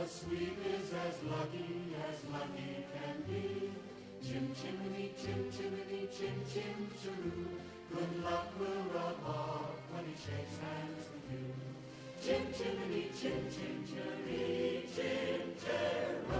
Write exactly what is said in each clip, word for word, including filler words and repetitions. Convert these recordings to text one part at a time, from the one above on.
The sweet is as lucky as lucky can be. Chim chimney, chim chimney, chim chim chiroo. Good luck will rub off when he shakes hands with you. Chim chimney, chim chim chiree, chim chiroo.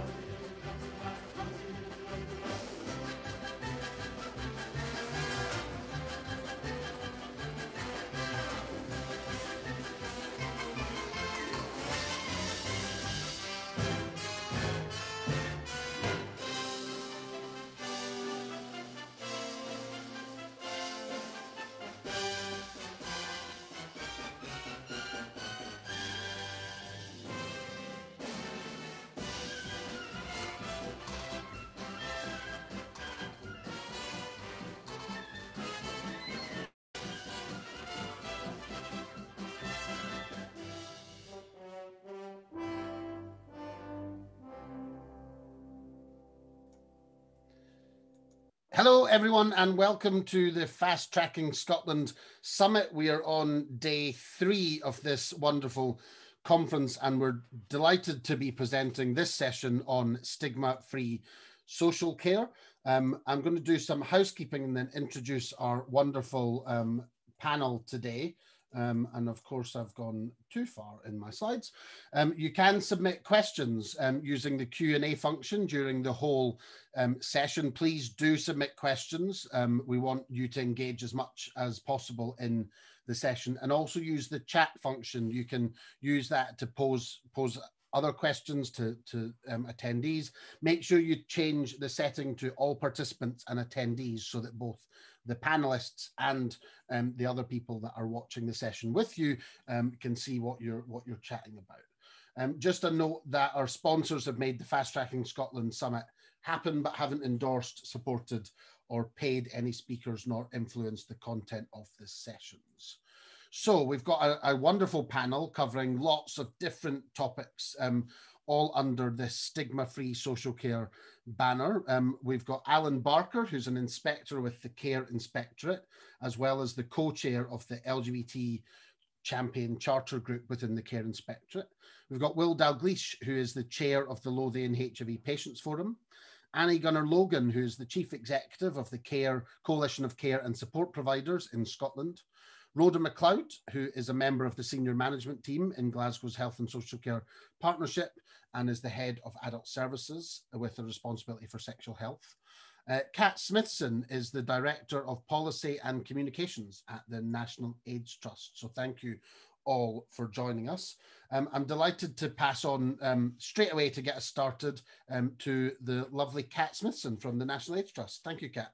Hello, everyone, and welcome to the Fast Tracking Scotland Summit. We are on day three of this wonderful conference, and we're delighted to be presenting this session on stigma-free social care. Um, I'm going to do some housekeeping and then introduce our wonderful um, panel today. Um, and of course, I've gone too far in my slides. Um, you can submit questions um, using the Q and A function during the whole um, session. Please do submit questions. Um, we want you to engage as much as possible in the session, and also use the chat function. You can use that to pose, pose other questions to, to um, attendees. Make sure you change the setting to all participants and attendees so that both the panelists and um, the other people that are watching the session with you um, can see what you're what you're chatting about. Um, just a note that our sponsors have made the Fast Tracking Scotland Summit happen, but haven't endorsed, supported, or paid any speakers nor influenced the content of the sessions. So we've got a, a wonderful panel covering lots of different topics, um, all under this stigma-free social care banner. Um, we've got Alan Barker, who's an inspector with the Care Inspectorate, as well as the co-chair of the L G B T Champion Charter Group within the Care Inspectorate. We've got Will Dalgleish, who is the chair of the Lothian H I V Patients Forum. Annie Gunnar-Logan, who is the chief executive of the Care Coalition of Care and Support Providers in Scotland. Rhoda McLeod, who is a member of the senior management team in Glasgow's Health and Social Care Partnership and is the head of adult services with a responsibility for sexual health. Uh, Kat Smithson is the director of policy and communications at the National AIDS Trust. So thank you all for joining us. Um, I'm delighted to pass on um, straight away to get us started um, to the lovely Kat Smithson from the National AIDS Trust. Thank you, Kat.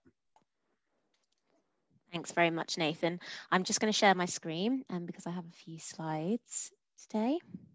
Thanks very much, Nathan. I'm just going to share my screen um, because I have a few slides today.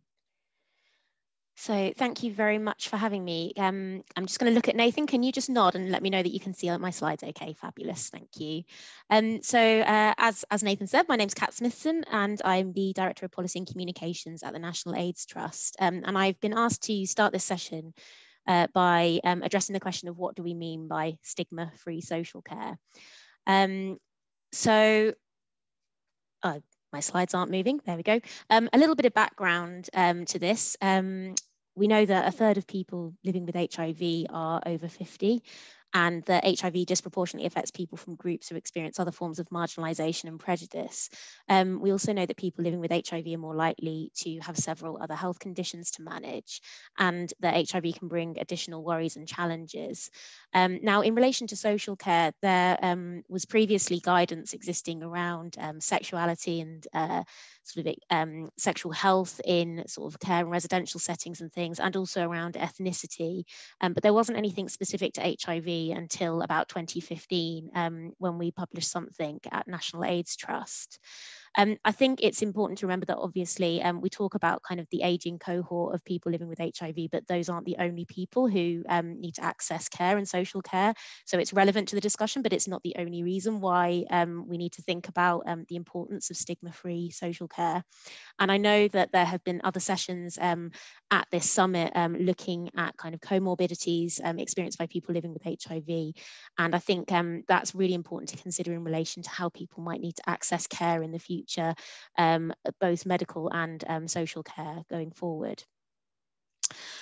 So thank you very much for having me. Um, I'm just going to look at Nathan. Can you just nod and let me know that you can see my slides? Okay, fabulous. Thank you. Um, so uh, as, as Nathan said, my name's Kat Smithson and I'm the Director of Policy and Communications at the National AIDS Trust. Um, and I've been asked to start this session uh, by um, addressing the question of what do we mean by stigma-free social care. Um, So, oh, my slides aren't moving. There we go. Um, a little bit of background um, to this. Um, we know that a third of people living with H I V are over fifty, and that H I V disproportionately affects people from groups who experience other forms of marginalisation and prejudice. Um, we also know that people living with H I V are more likely to have several other health conditions to manage, and that H I V can bring additional worries and challenges. Um, now, in relation to social care, there um, was previously guidance existing around um, sexuality and uh, sort of um, sexual health in sort of care and residential settings and things, and also around ethnicity. Um, but there wasn't anything specific to H I V until about twenty fifteen, um, when we published something at National AIDS Trust. Um, I think it's important to remember that obviously um, we talk about kind of the aging cohort of people living with H I V, but those aren't the only people who um, need to access care and social care. So it's relevant to the discussion, but it's not the only reason why um, we need to think about um, the importance of stigma-free social care. And I know that there have been other sessions um, at this summit um, looking at kind of comorbidities um, experienced by people living with H I V. And I think um, that's really important to consider in relation to how people might need to access care in the future, um, both medical and um, social care going forward.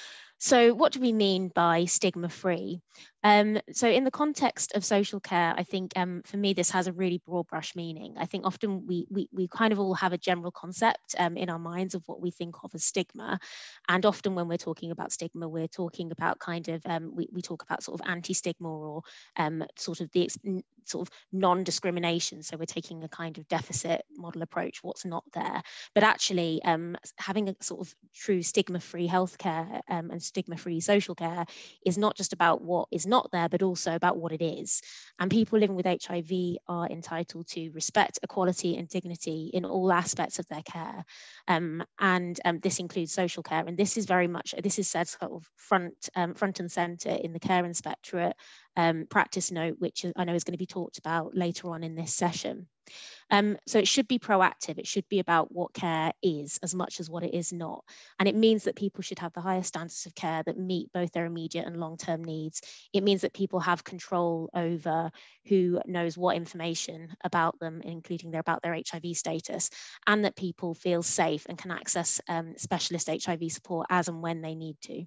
So what do we mean by stigma-free? Um, so in the context of social care, I think um, for me, this has a really broad brush meaning. I think often we, we, we kind of all have a general concept um, in our minds of what we think of as stigma. And often when we're talking about stigma, we're talking about kind of, um, we, we talk about sort of anti-stigma or um, sort of the sort of non-discrimination. So we're taking a kind of deficit model approach, what's not there. But actually um, having a sort of true stigma-free healthcare um, and stigma-free social care is not just about what is not there, but also about what it is. And people living with H I V are entitled to respect, equality and dignity in all aspects of their care. Um, and um, this includes social care. And this is very much, this is said sort of front, um, front and center in the Care Inspectorate um, practice note, which I know is going to be talked about later on in this session. Um, so it should be proactive. It should be about what care is as much as what it is not. And it means that people should have the highest standards of care that meet both their immediate and long-term needs. It means that people have control over who knows what information about them, including their, about their H I V status, and that people feel safe and can access um, specialist H I V support as and when they need to.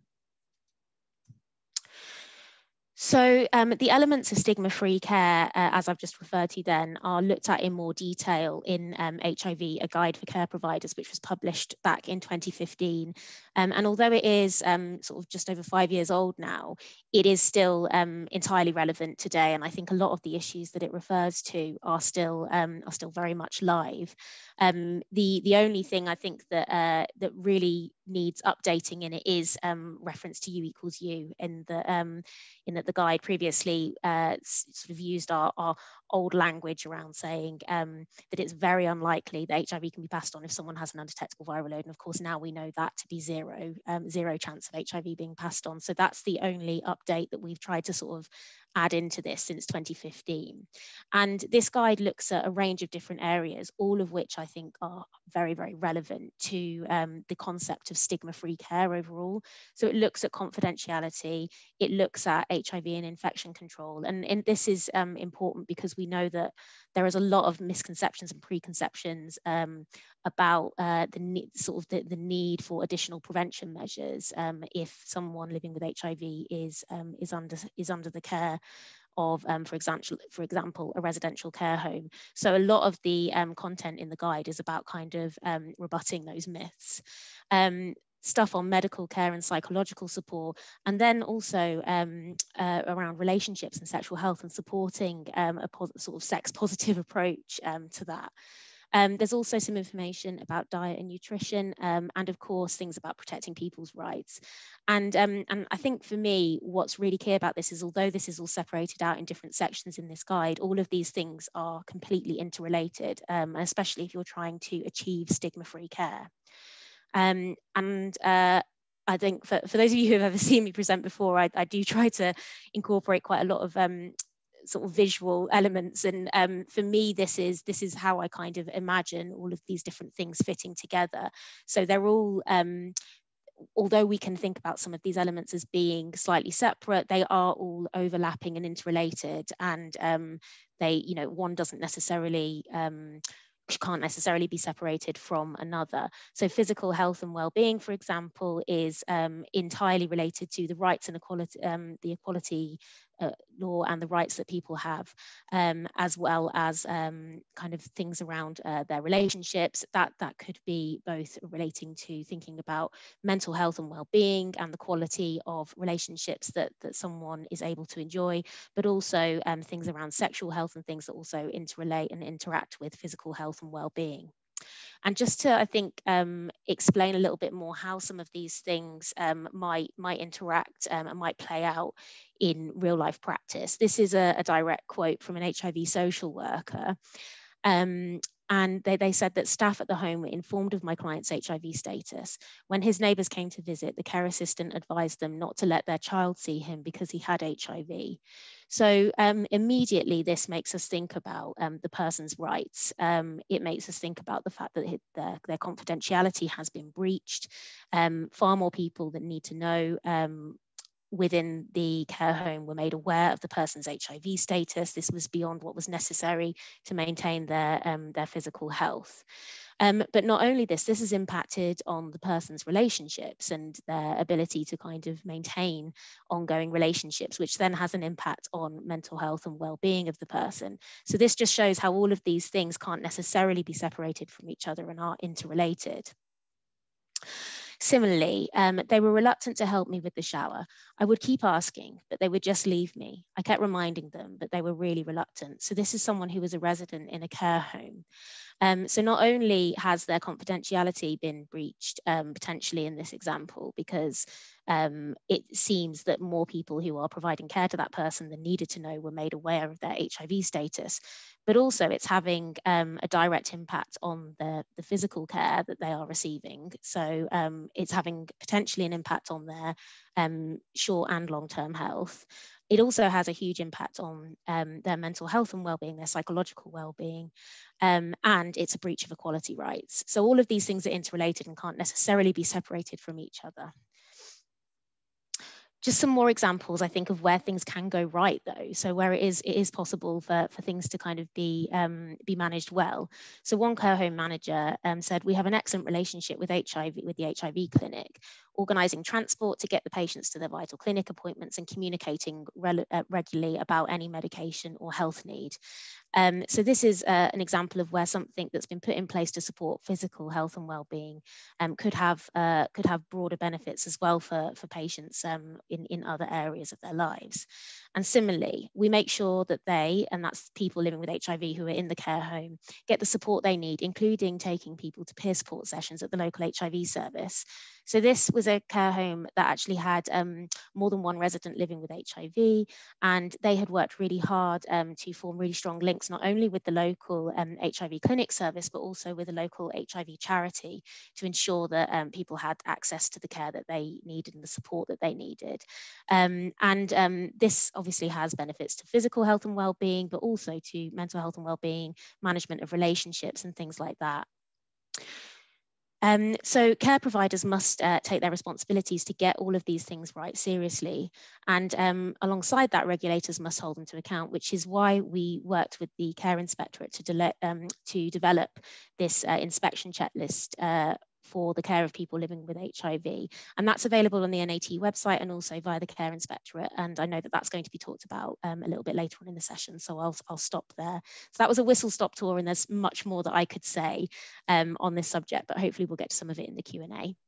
So um, the elements of stigma-free care, uh, as I've just referred to then, are looked at in more detail in um, H I V, A Guide for Care Providers, which was published back in twenty fifteen. Um, and although it is um, sort of just over five years old now, it is still um, entirely relevant today. And I think a lot of the issues that it refers to are still, um, are still very much live. Um, the, the only thing I think that, uh, that really needs updating in it is um, reference to U equals U in the, um, in that the guide previously uh, sort of used our, our old language around saying um, that it's very unlikely that H I V can be passed on if someone has an undetectable viral load. And of course, now we know that to be zero, um, zero chance of H I V being passed on. So that's the only update that we've tried to sort of add into this since twenty fifteen. And this guide looks at a range of different areas, all of which I think are very, very relevant to um, the concept of stigma-free care overall. So it looks at confidentiality, it looks at H I V and infection control. And, and this is um, important because we know that there is a lot of misconceptions and preconceptions um, about uh, the need, sort of the, the need for additional prevention measures um, if someone living with H I V is um, is under is under the care of, um, for example, for example, a residential care home. So a lot of the um, content in the guide is about kind of um, rebutting those myths. Um, stuff on medical care and psychological support, and then also um, uh, around relationships and sexual health and supporting um, a sort of sex positive approach um, to that. Um, there's also some information about diet and nutrition, um, and of course, things about protecting people's rights. And, um, and I think for me, what's really clear about this is although this is all separated out in different sections in this guide, all of these things are completely interrelated, um, especially if you're trying to achieve stigma-free care. Um, and uh, I think for, for those of you who have ever seen me present before, I, I do try to incorporate quite a lot of um, sort of visual elements, and um, for me this is this is how I kind of imagine all of these different things fitting together. So they're all um, although we can think about some of these elements as being slightly separate, they are all overlapping and interrelated, and um, they, you know, one doesn't necessarily um, can't necessarily be separated from another. So physical health and well-being, for example, is um, entirely related to the rights and equality, um, the equality uh, law and the rights that people have, um, as well as um, kind of things around uh, their relationships. That, that could be both relating to thinking about mental health and well-being and the quality of relationships that, that someone is able to enjoy, but also um, things around sexual health and things that also interrelate and interact with physical health and well-being. And just to, I think, um, explain a little bit more how some of these things um, might, might interact um, and might play out in real life practice. This is a, a direct quote from an H I V social worker. Um, and they, they said that staff at the home were informed of my client's H I V status. When his neighbours came to visit, the care assistant advised them not to let their child see him because he had H I V. So um, immediately this makes us think about um, the person's rights. Um, it makes us think about the fact that it, their, their confidentiality has been breached. Um, far more people that need to know um, within the care home were made aware of the person's H I V status. This was beyond what was necessary to maintain their, um, their physical health. Um, but not only this, this has impacted on the person's relationships and their ability to kind of maintain ongoing relationships, which then has an impact on mental health and well-being of the person. So this just shows how all of these things can't necessarily be separated from each other and are interrelated. Similarly, um, they were reluctant to help me with the shower. I would keep asking, but they would just leave me. I kept reminding them, but they were really reluctant. So this is someone who was a resident in a care home. Um, so not only has their confidentiality been breached, um, potentially in this example, because um, it seems that more people who are providing care to that person than needed to know were made aware of their H I V status, but also it's having um, a direct impact on the, the physical care that they are receiving. So um, it's having potentially an impact on their um, short and long-term health. It also has a huge impact on um, their mental health and well-being, their psychological well-being, um, and it's a breach of equality rights. So all of these things are interrelated and can't necessarily be separated from each other. Just some more examples, I think, of where things can go right, though. So where it is, it is possible for, for things to kind of be um, be managed well. So one care home manager um, said, we have an excellent relationship with H I V, with the H I V clinic, organising transport to get the patients to their vital clinic appointments and communicating re uh, regularly about any medication or health need. Um, so this is uh, an example of where something that's been put in place to support physical health and well-being um, could have uh, could have broader benefits as well for, for patients um, in, in other areas of their lives. And similarly, we make sure that they, and that's people living with H I V who are in the care home, get the support they need, including taking people to peer support sessions at the local H I V service. So this was a care home that actually had um, more than one resident living with H I V, and they had worked really hard um, to form really strong links, not only with the local um, H I V clinic service, but also with a local H I V charity to ensure that um, people had access to the care that they needed and the support that they needed. Um, and um, this obviously has benefits to physical health and well-being, but also to mental health and well-being, management of relationships and things like that. Um, so care providers must uh, take their responsibilities to get all of these things right seriously. And um, alongside that, regulators must hold them to account, which is why we worked with the Care Inspectorate to, de um, to develop this uh, inspection checklist uh, for the care of people living with H I V. And that's available on the N A T website and also via the Care Inspectorate. And I know that that's going to be talked about um, a little bit later on in the session, so I'll, I'll stop there. So that was a whistle-stop tour, and there's much more that I could say um, on this subject, but hopefully we'll get to some of it in the Q and A.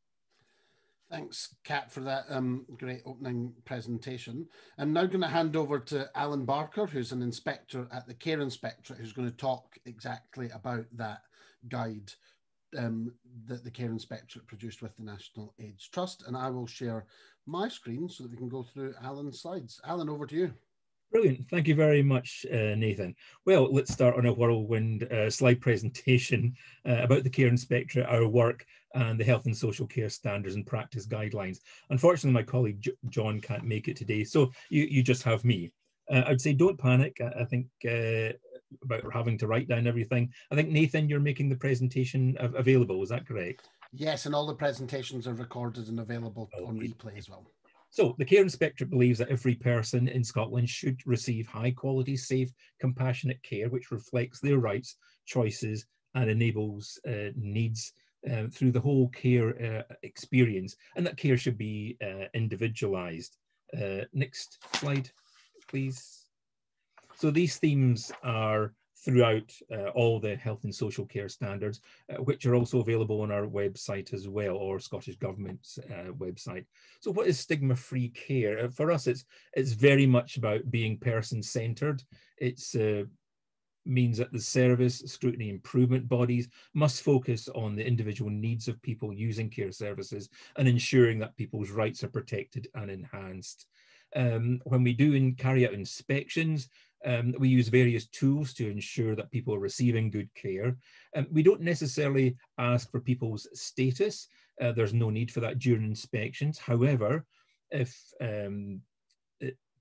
Thanks, Kat, for that um, great opening presentation. I'm now going to hand over to Alan Barker, who's an inspector at the Care Inspectorate, who's going to talk exactly about that guide um, that the Care Inspectorate produced with the National AIDS Trust. And I will share my screen so that we can go through Alan's slides. Alan, over to you. Brilliant. Thank you very much, uh, Nathan. Well, let's start on a whirlwind uh, slide presentation uh, about the Care Inspectorate, our work, and the Health and Social Care Standards and Practice Guidelines. Unfortunately, my colleague J John can't make it today, so you, you just have me. Uh, I'd say don't panic. I, I think uh, about having to write down everything. I think, Nathan, you're making the presentation av available. Is that correct? Yes, and all the presentations are recorded and available okay. on replay as well. So the Care Inspectorate believes that every person in Scotland should receive high quality, safe, compassionate care, which reflects their rights, choices, and enables uh, needs uh, through the whole care uh, experience. And that care should be uh, individualized. Uh, next slide, please. So these themes are throughout uh, all the health and social care standards, uh, which are also available on our website as well, or Scottish Government's uh, website. So what is stigma-free care? Uh, for us, it's, it's very much about being person-centred. It's uh, means that the service, scrutiny improvement bodies must focus on the individual needs of people using care services and ensuring that people's rights are protected and enhanced. Um, when we do and carry out inspections, Um, we use various tools to ensure that people are receiving good care. Um, we don't necessarily ask for people's status. Uh, there's no need for that during inspections. However, if um,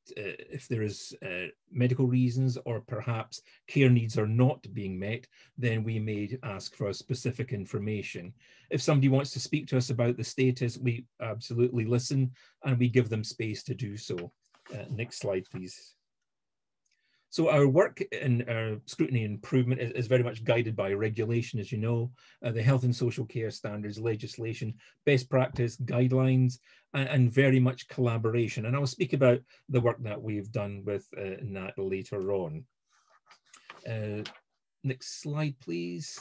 uh, if there is uh, medical reasons or perhaps care needs are not being met, then we may ask for specific information. If somebody wants to speak to us about the status, we absolutely listen and we give them space to do so. Uh, next slide, please. So our work in our scrutiny and improvement is, is very much guided by regulation, as you know, uh, the health and social care standards, legislation, best practice, guidelines, and, and very much collaboration. And I will speak about the work that we've done with uh, Nat later on. Uh, next slide, please.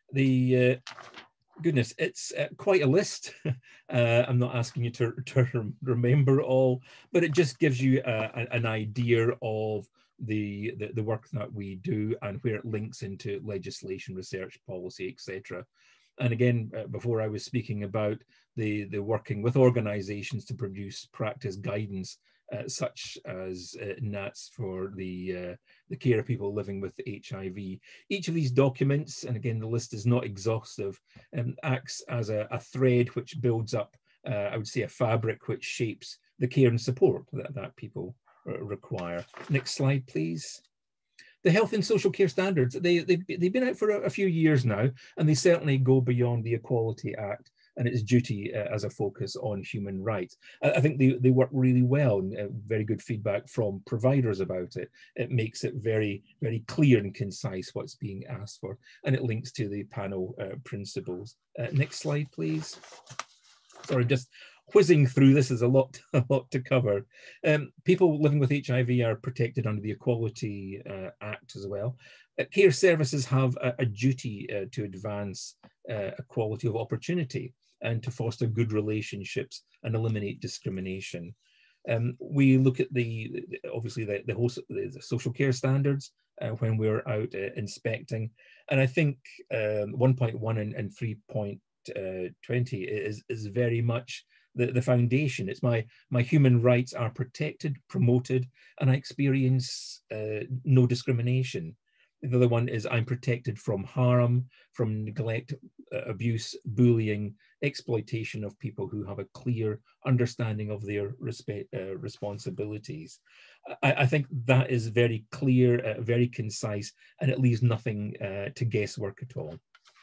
The uh, goodness, it's uh, quite a list. uh, I'm not asking you to, to remember it all, but it just gives you uh, an idea of The, the the work that we do and where it links into legislation, research, policy, et cetera. And again, uh, before I was speaking about the the working with organisations to produce practice guidance, uh, such as uh, NATS for the uh, the care of people living with H I V. Each of these documents, and again the list is not exhaustive, um, acts as a, a thread which builds up, uh, I would say, a fabric which shapes the care and support that that people require. Next slide, please. The health and social care standards, they, they've, they've been out for a, a few years now, and they certainly go beyond the Equality Act and its duty uh, as a focus on human rights. I, I think they, they work really well, and uh, very good feedback from providers about it. It makes it very, very clear and concise what's being asked for, and it links to the panel uh, principles. Uh, next slide, please. Sorry, just whizzing through this is a lot, a lot to cover. Um, people living with H I V are protected under the Equality uh, Act as well. Uh, care services have a, a duty uh, to advance uh, equality of opportunity and to foster good relationships and eliminate discrimination. Um, we look at the, obviously, the, the, whole, the social care standards uh, when we're out uh, inspecting. And I think um, one point one and, and three point twenty is, is very much The, the foundation. It's my my human rights are protected, promoted, and I experience uh, no discrimination. The other one is I'm protected from harm, from neglect, uh, abuse, bullying, exploitation of people who have a clear understanding of their respect, uh, responsibilities. I, I think that is very clear, uh, very concise, and it leaves nothing uh, to guesswork at all.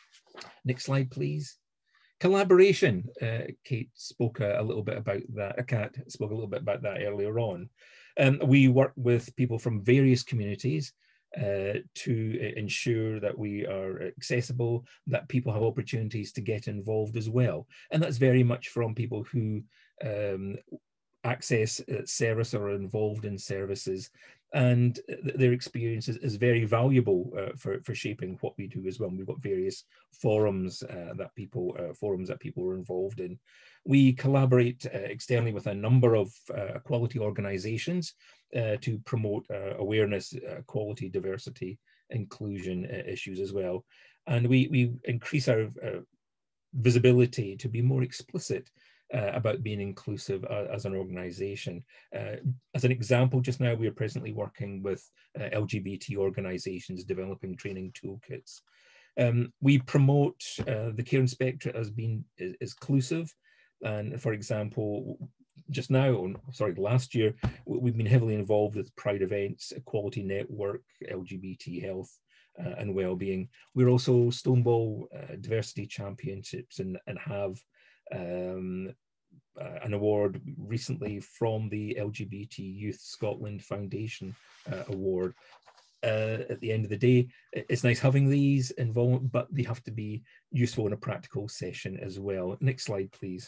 Next slide, please. Collaboration, uh, Kate spoke a, a little bit about that, uh, Kat spoke a little bit about that earlier on. Um, we work with people from various communities uh, to uh, ensure that we are accessible, that people have opportunities to get involved as well. And that's very much from people who um, access uh, service or are involved in services, and th their experience is, is very valuable uh, for, for shaping what we do as well. And we've got various forums uh, that people uh, forums that people are involved in. We collaborate uh, externally with a number of uh, equality organizations uh, to promote uh, awareness, uh, equality, diversity, inclusion uh, issues as well. And we, we increase our uh, visibility to be more explicit Uh, about being inclusive uh, as an organization. Uh, as an example, just now we are presently working with uh, L G B T organizations developing training toolkits. Um, we promote uh, the Care Inspectorate as being is, is inclusive. And for example, just now, on, sorry, last year, we've been heavily involved with Pride events, Equality Network, L G B T health, uh, and well-being. We're also Stonewall uh, Diversity Championships and, and have um, uh, an award recently from the L G B T Youth Scotland Foundation uh, Award. Uh, at the end of the day, it's nice having these involved, but they have to be useful in a practical session as well. Next slide, please.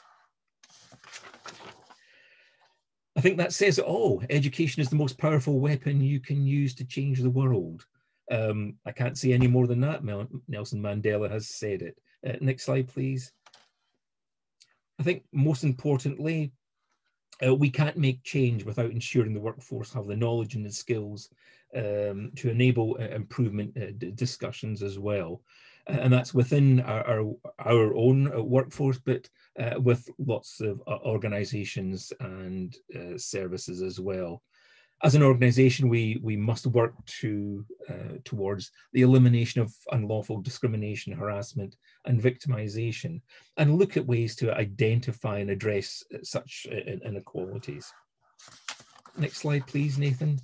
I think that says it all. Education is the most powerful weapon you can use to change the world. Um, I can't say any more than that. Nelson Mandela has said it. Uh, next slide, please. I think most importantly, uh, we can't make change without ensuring the workforce have the knowledge and the skills um, to enable uh, improvement uh, discussions as well. Uh, and that's within our, our, our own uh, workforce, but uh, with lots of uh, organizations and uh, services as well. As an organization, we, we must work to, uh, towards the elimination of unlawful discrimination, harassment, and victimization, and look at ways to identify and address such inequalities. next slide, please, Nathan.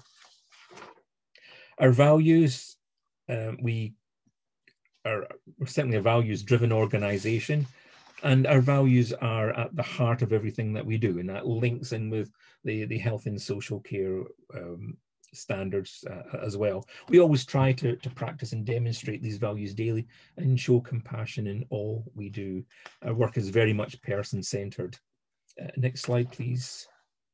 Our values, um, we are we're certainly a values-driven organisation, and our values are at the heart of everything that we do, and that links in with the, the health and social care um, standards uh, as well. We always try to, to practice and demonstrate these values daily and show compassion in all we do. Our work is very much person-centred. Uh, next slide, please.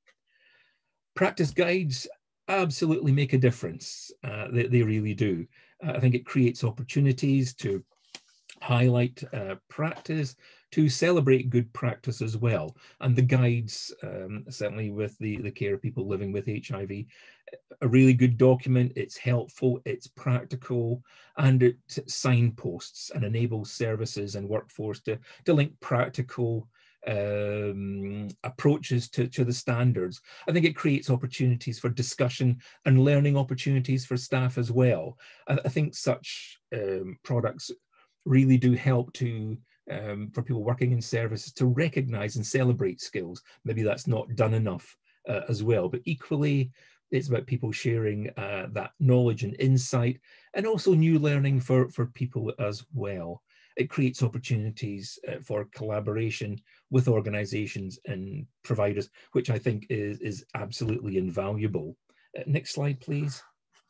Practice guides absolutely make a difference. Uh, they, they really do. Uh, I think it creates opportunities to highlight uh, practice, to celebrate good practice as well. And the guides, um, certainly with the, the care of people living with H I V, a really good document. It's helpful, it's practical, and it signposts and enables services and workforce to, to link practical um, approaches to, to the standards. I think it creates opportunities for discussion and learning opportunities for staff as well. I, I think such um, products really do help to um, for people working in services to recognize and celebrate skills. Maybe that's not done enough uh, as well, but equally it's about people sharing uh, that knowledge and insight, and also new learning for, for people as well. It creates opportunities uh, for collaboration with organizations and providers, which I think is, is absolutely invaluable. Uh, next slide, please.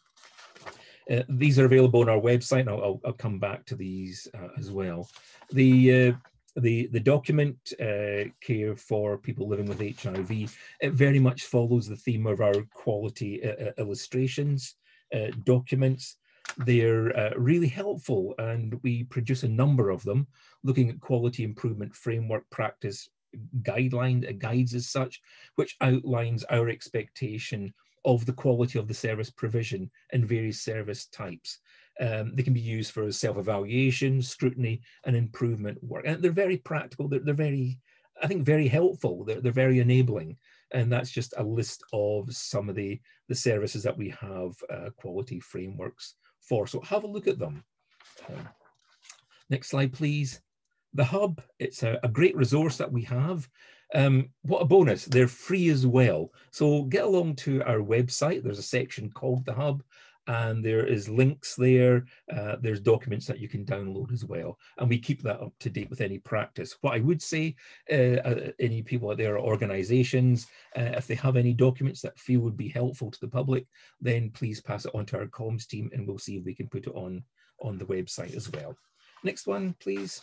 Uh, these are available on our website, and I'll, I'll, I'll come back to these uh, as well. The, uh, the, the document, uh, Care for People Living with H I V, it very much follows the theme of our quality uh, illustrations, uh, documents. They're uh, really helpful, and we produce a number of them, looking at quality improvement framework practice guideline, uh, guides as such, which outlines our expectation of the quality of the service provision in various service types. Um, they can be used for self-evaluation, scrutiny, and improvement work. And they're very practical, they're, they're very, I think, very helpful, they're, they're very enabling. And that's just a list of some of the, the services that we have uh, quality frameworks for. So have a look at them. Um, next slide, please. The Hub, it's a, a great resource that we have. Um, what a bonus, they're free as well. So get along to our website. There's a section called The Hub, and there is links there. Uh, there's documents that you can download as well. And we keep that up to date with any practice. What I would say, uh, uh, any people out there, organizations, uh, if they have any documents that feel would be helpful to the public, then please pass it on to our comms team, and we'll see if we can put it on, on the website as well. Next one, please.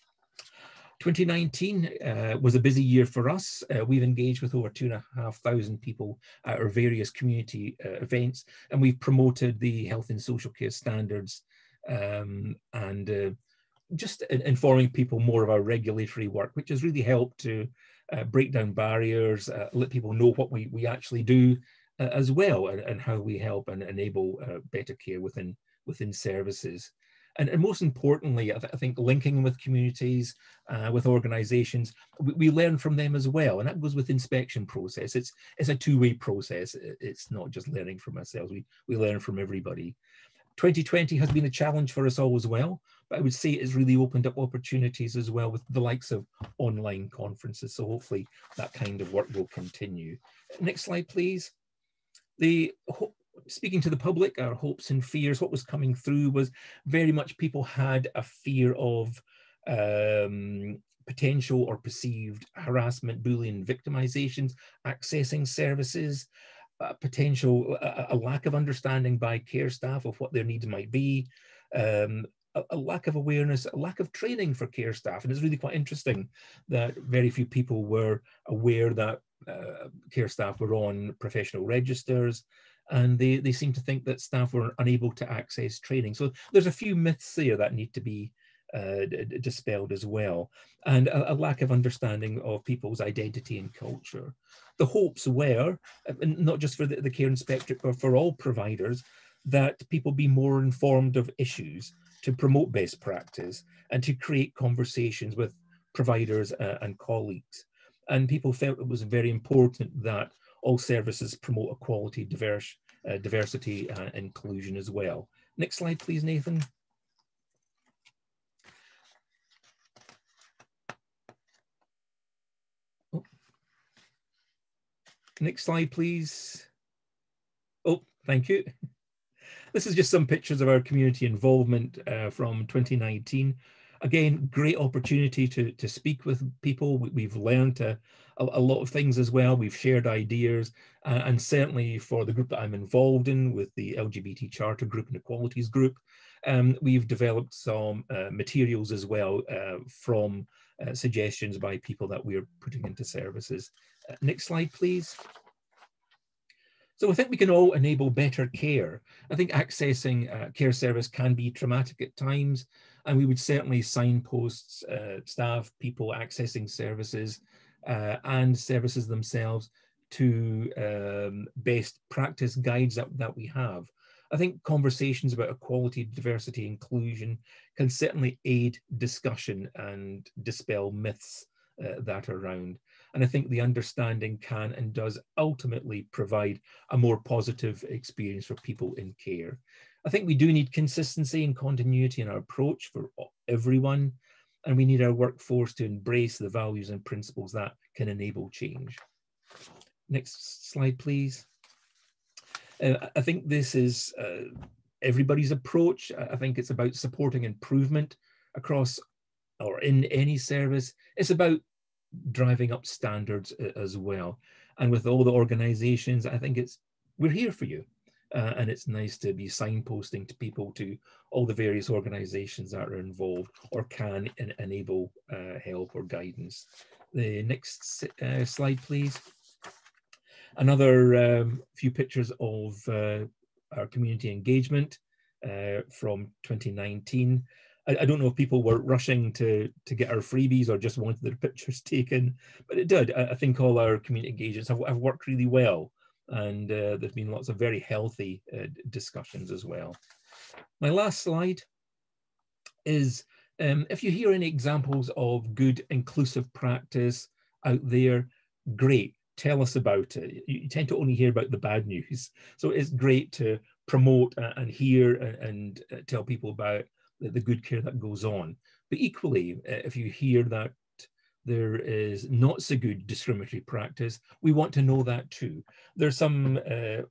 twenty nineteen uh, was a busy year for us. Uh, we've engaged with over two and a half thousand people at our various community uh, events, and we've promoted the health and social care standards um, and uh, just in informing people more of our regulatory work, which has really helped to uh, break down barriers, uh, let people know what we, we actually do uh, as well, and, and how we help and enable uh, better care within, within services. And, and most importantly, I, th I think linking with communities, uh, with organizations, we, we learn from them as well. And that goes with inspection process. It's, it's a two-way process. It's not just learning from ourselves. We, we learn from everybody. twenty twenty has been a challenge for us all as well, but I would say it's really opened up opportunities as well with the likes of online conferences. So hopefully that kind of work will continue. Next slide, please. The Speaking to the public, our hopes and fears, what was coming through was very much people had a fear of um, potential or perceived harassment, bullying, victimizations, accessing services, uh, potential, a, a lack of understanding by care staff of what their needs might be, um, a, a lack of awareness, a lack of training for care staff. And it's really quite interesting that very few people were aware that uh, care staff were on professional registers, and they, they seem to think that staff were unable to access training. So there's a few myths there that need to be uh, dispelled as well, and a, a lack of understanding of people's identity and culture. The hopes were, and not just for the, the care inspectorate, but for all providers, that people be more informed of issues to promote best practice and to create conversations with providers uh, and colleagues. And people felt it was very important that all services promote equality, diverse, uh, diversity, and uh, inclusion as well. Next slide, please, Nathan. Oh. Next slide, please. Thank you. This is just some pictures of our community involvement uh, from twenty nineteen. Again, great opportunity to, to speak with people. We, we've learned a, a, a lot of things as well. We've shared ideas, uh, and certainly for the group that I'm involved in with the L G B T Charter Group and Equalities Group, um, we've developed some uh, materials as well uh, from uh, suggestions by people that we're putting into services. Uh, next slide, please. So I think we can all enable better care. I think accessing uh, care service can be traumatic at times, and we would certainly signpost uh, staff, people accessing services uh, and services themselves to um, best practice guides that, that we have. I think conversations about equality, diversity, inclusion can certainly aid discussion and dispel myths uh, that are around. And I think the understanding can and does ultimately provide a more positive experience for people in care. I think we do need consistency and continuity in our approach for everyone, and we need our workforce to embrace the values and principles that can enable change. Next slide, please. Uh, I think this is uh, everybody's approach. I think it's about supporting improvement across or in any service. It's about driving up standards as well. And with all the organizations, I think it's, we're here for you. Uh, and it's nice to be signposting to people to all the various organizations that are involved or can en enable uh, help or guidance. The next uh, slide, please. Another um, few pictures of uh, our community engagement uh, from twenty nineteen. I, I don't know if people were rushing to, to get our freebies or just wanted their pictures taken, but it did. I, I think all our community engagements have, have worked really well, and uh, there's been lots of very healthy uh, discussions as well. My last slide is, um, if you hear any examples of good inclusive practice out there, great. Tell us about it. You tend to only hear about the bad news. So it's great to promote and hear and tell people about the good care that goes on. But equally, if you hear that there is not so good discriminatory practice, we want to know that too. There's some uh,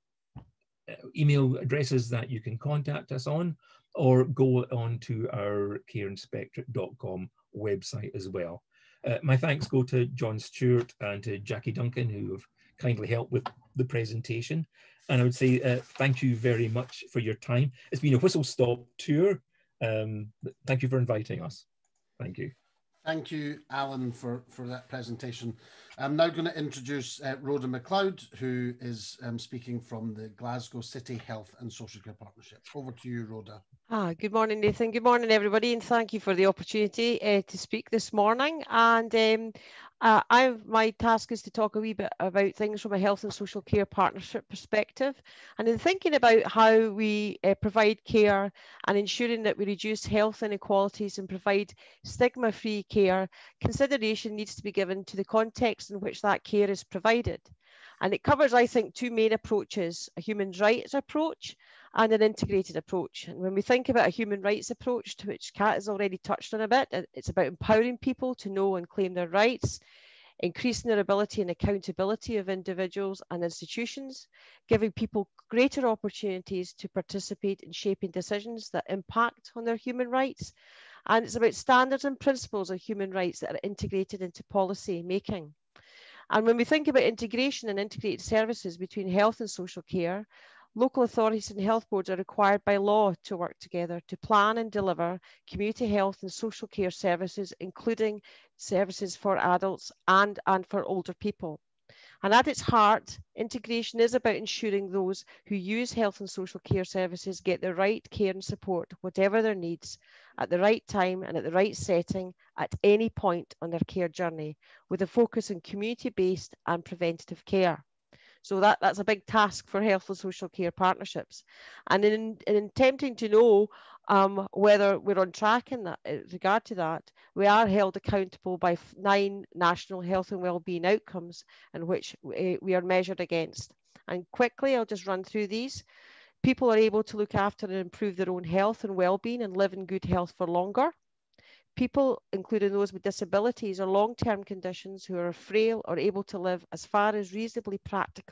email addresses that you can contact us on, or go on to our care inspectorate dot com website as well. Uh, my thanks go to John Stewart and to Jackie Duncan, who have kindly helped with the presentation. And I would say uh, thank you very much for your time. It's been a whistle-stop tour. Um, thank you for inviting us. Thank you. Thank you, Alan, for, for that presentation. I'm now going to introduce uh, Rhoda McLeod, who is um, speaking from the Glasgow City Health and Social Care Partnership. Over to you, Rhoda. Ah, good morning, Nathan. Good morning, everybody, and thank you for the opportunity uh, to speak this morning. And um, uh, I, my task is to talk a wee bit about things from a health and social care partnership perspective. And in thinking about how we uh, provide care and ensuring that we reduce health inequalities and provide stigma-free care, consideration needs to be given to the context in which that care is provided. And it covers, I think, two main approaches: a human rights approach and an integrated approach. And when we think about a human rights approach, to which Kat has already touched on a bit, it's about empowering people to know and claim their rights, increasing their ability and accountability of individuals and institutions, giving people greater opportunities to participate in shaping decisions that impact on their human rights. And it's about standards and principles of human rights that are integrated into policy making. And when we think about integration and integrated services between health and social care, local authorities and health boards are required by law to work together to plan and deliver community health and social care services, including services for adults and, and for older people. And at its heart, integration is about ensuring those who use health and social care services get the right care and support, whatever their needs, at the right time and at the right setting at any point on their care journey, with a focus on community-based and preventative care. So that, that's a big task for health and social care partnerships. And in, in attempting to know um, whether we're on track in that in regard to that, we are held accountable by nine national health and wellbeing outcomes in which we, we are measured against. And quickly, I'll just run through these. People are able to look after and improve their own health and wellbeing and live in good health for longer. People, including those with disabilities or long-term conditions who are frail, are able to live as far as reasonably practical,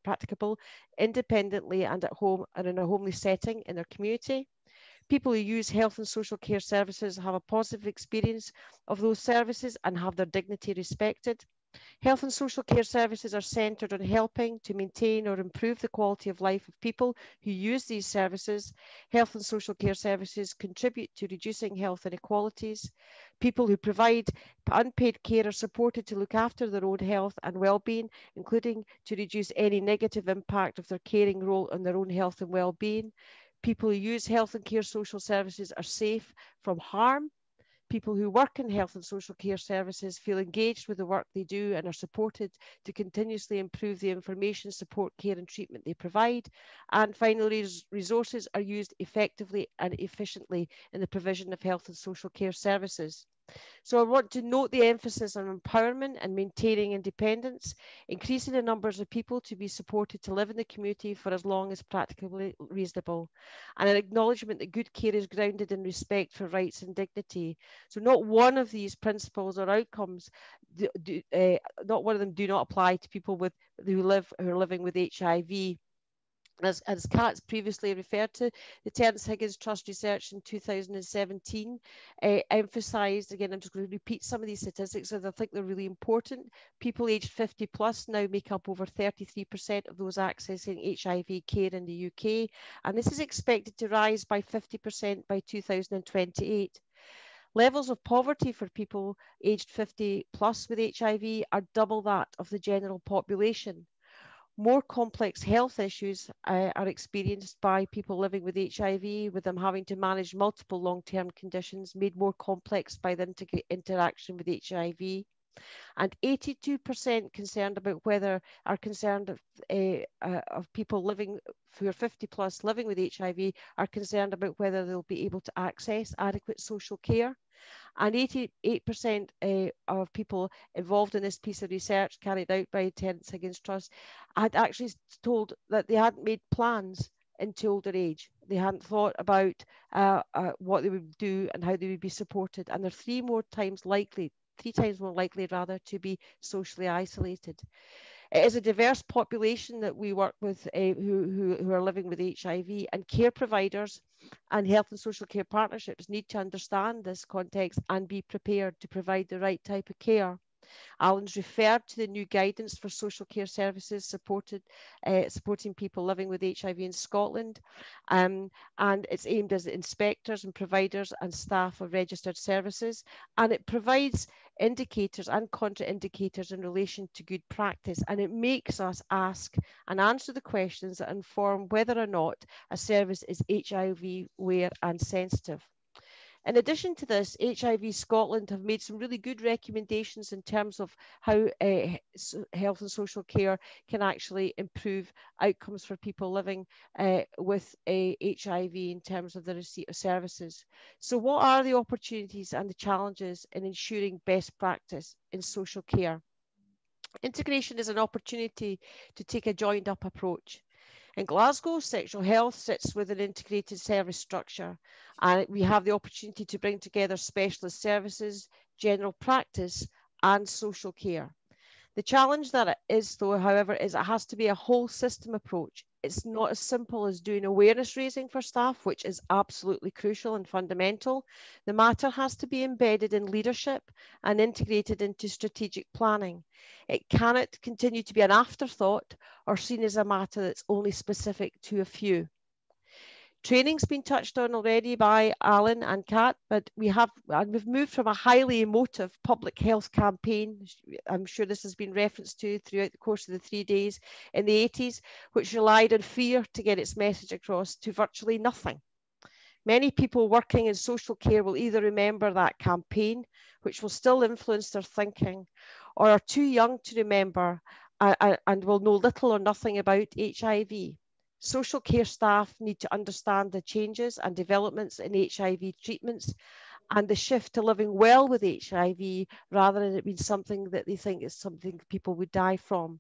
practicable independently and at home and in a homely setting in their community. People who use health and social care services have a positive experience of those services and have their dignity respected. Health and social care services are centred on helping to maintain or improve the quality of life of people who use these services. Health and social care services contribute to reducing health inequalities. People who provide unpaid care are supported to look after their own health and well-being, including to reduce any negative impact of their caring role on their own health and well-being. People who use health and care social services are safe from harm. People who work in health and social care services feel engaged with the work they do and are supported to continuously improve the information, support, care and treatment they provide. And finally, resources are used effectively and efficiently in the provision of health and social care services. So I want to note the emphasis on empowerment and maintaining independence, increasing the numbers of people to be supported to live in the community for as long as practically reasonable, and an acknowledgement that good care is grounded in respect for rights and dignity. So not one of these principles or outcomes, do, do, uh, not one of them do not apply to people with who live who are living with H I V. As, as Kat's previously referred to, the Terence Higgins Trust research in two thousand seventeen uh, emphasised, again, I'm just going to repeat some of these statistics as I think they're really important. People aged fifty plus now make up over thirty-three percent of those accessing H I V care in the U K, and this is expected to rise by fifty percent by two thousand twenty-eight. Levels of poverty for people aged fifty plus with H I V are double that of the general population. More complex health issues uh, are experienced by people living with H I V, with them having to manage multiple long-term conditions made more complex by the inter interaction with H I V. And eighty-two percent concerned about whether are concerned of, uh, uh, of people living who are fifty plus living with H I V are concerned about whether they'll be able to access adequate social care. And eighty-eight percent uh, of people involved in this piece of research carried out by Terence Higgins Trust had actually told that they hadn't made plans into older age. They hadn't thought about uh, uh, what they would do and how they would be supported. And they're three more times likely, three times more likely rather, to be socially isolated. It is a diverse population that we work with uh, who, who, who are living with H I V, and care providers and health and social care partnerships need to understand this context and be prepared to provide the right type of care. Alan's referred to the new guidance for social care services supported, uh, supporting people living with H I V in Scotland, um, and it's aimed at inspectors and providers and staff of registered services, and it provides indicators and contraindicators in relation to good practice, and it makes us ask and answer the questions that inform whether or not a service is H I V aware and sensitive. In addition to this, H I V Scotland have made some really good recommendations in terms of how uh, health and social care can actually improve outcomes for people living uh, with a H I V in terms of the receipt of services. So what are the opportunities and the challenges in ensuring best practice in social care? Integration is an opportunity to take a joined up approach. In Glasgow, sexual health sits with an integrated service structure, and we have the opportunity to bring together specialist services, general practice, and social care. The challenge that it is, though, however, is it has to be a whole system approach. It's not as simple as doing awareness raising for staff, which is absolutely crucial and fundamental. The matter has to be embedded in leadership and integrated into strategic planning. It cannot continue to be an afterthought or seen as a matter that's only specific to a few. Training's been touched on already by Alan and Kat, but we have and we've moved from a highly emotive public health campaign, I'm sure this has been referenced to throughout the course of the three days in the eighties, which relied on fear to get its message across, to virtually nothing. Many people working in social care will either remember that campaign, which will still influence their thinking, or are too young to remember uh, and will know little or nothing about H I V. Social care staff need to understand the changes and developments in H I V treatments and the shift to living well with H I V rather than it being something that they think is something people would die from.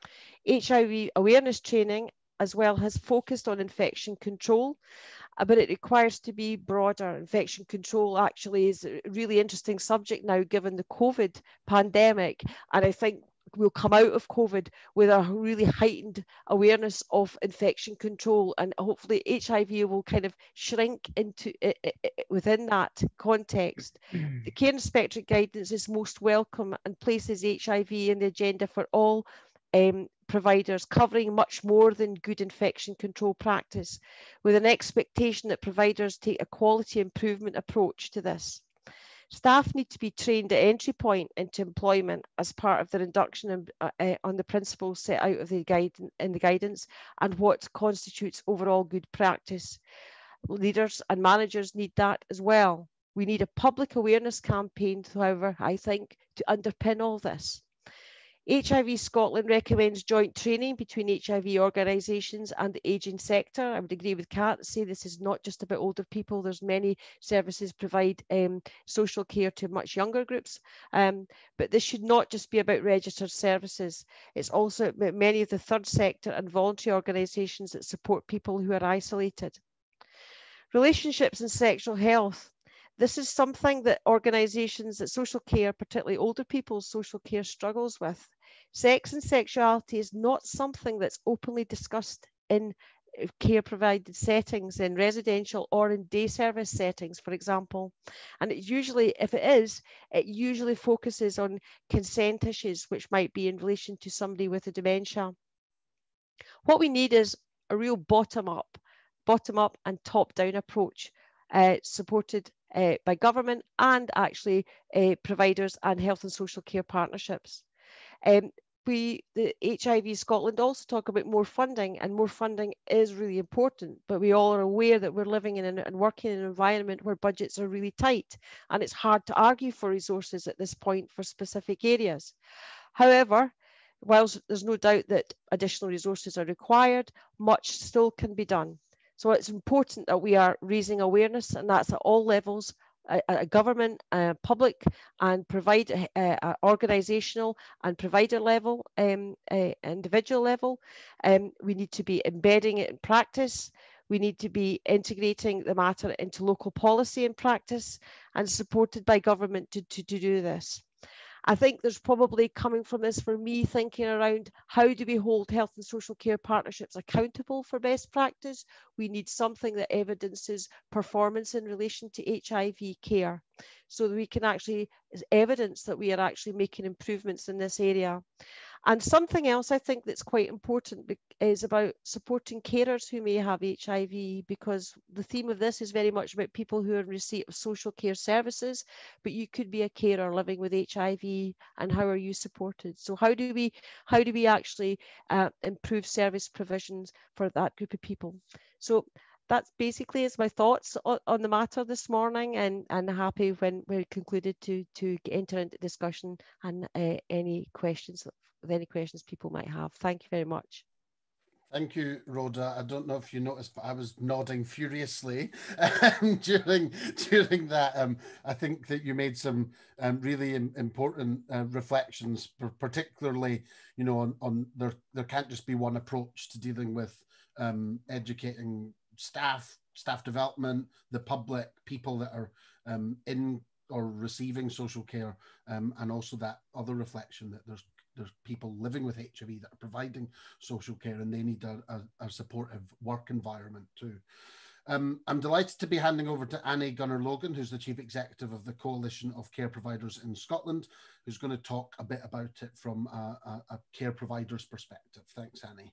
H I V awareness training as well has focused on infection control, but it requires to be broader. Infection control actually is a really interesting subject now given the COVID pandemic, and I think we'll come out of COVID with a really heightened awareness of infection control, and hopefully H I V will kind of shrink into it, it, it, within that context. The Care Inspectorate guidance is most welcome and places H I V in the agenda for all um, providers, covering much more than good infection control practice, with an expectation that providers take a quality improvement approach to this. Staff need to be trained at entry point into employment as part of their induction in, uh, uh, on the principles set out of the guide, in the guidance and what constitutes overall good practice. Leaders and managers need that as well. We need a public awareness campaign, however, I think, to underpin all this. H I V Scotland recommends joint training between H I V organisations and the ageing sector. I would agree with Kat and say this is not just about older people. There's many services provide um, social care to much younger groups, um, but this should not just be about registered services. It's also many of the third sector and voluntary organisations that support people who are isolated. Relationships and sexual health. This is something that organisations that social care, particularly older people's social care, struggles with. Sex and sexuality is not something that's openly discussed in care provided settings, in residential or in day service settings, for example. And it usually, if it is, it usually focuses on consent issues, which might be in relation to somebody with a dementia. What we need is a real bottom-up, bottom-up and top-down approach, uh, supported uh, by government and actually uh, providers and health and social care partnerships. Um, we, the H I V Scotland, also talk about more funding, and more funding is really important, but we all are aware that we're living in an, and working in an environment where budgets are really tight, and it's hard to argue for resources at this point for specific areas. However, whilst there's no doubt that additional resources are required, much still can be done. So it's important that we are raising awareness, and that's at all levels, a, a government, a public and provide a, a organisational and provider level, um, a individual level. Um, we need to be embedding it in practice. We need to be integrating the matter into local policy and practice, and supported by government to, to, to do this. I think there's probably coming from this, for me, thinking around how do we hold health and social care partnerships accountable for best practice? We need something that evidences performance in relation to H I V care, so that we can actually evidence that we are actually making improvements in this area. And something else I think that's quite important is about supporting carers who may have H I V, because the theme of this is very much about people who are in receipt of social care services, but you could be a carer living with H I V, and how are you supported? So how do we, how do we actually uh, improve service provisions for that group of people? So that's basically is my thoughts on, on the matter this morning, and, and happy when we're concluded to, to enter into discussion and uh, any questions, with any questions people might have. Thank you very much. Thank you, Rhoda. I don't know if you noticed, but I was nodding furiously um, during during that. Um, I think that you made some um, really important uh, reflections, particularly, you know, on, on there. There can't just be one approach to dealing with um, educating staff, staff development, the public, people that are um, in or receiving social care, um, and also that other reflection that there's there's people living with H I V that are providing social care, and they need a, a, a supportive work environment too. Um, I'm delighted to be handing over to Annie Gunnar-Logan, who's the Chief Executive of the Coalition of Care Providers in Scotland, who's going to talk a bit about it from a, a, a care provider's perspective. Thanks, Annie.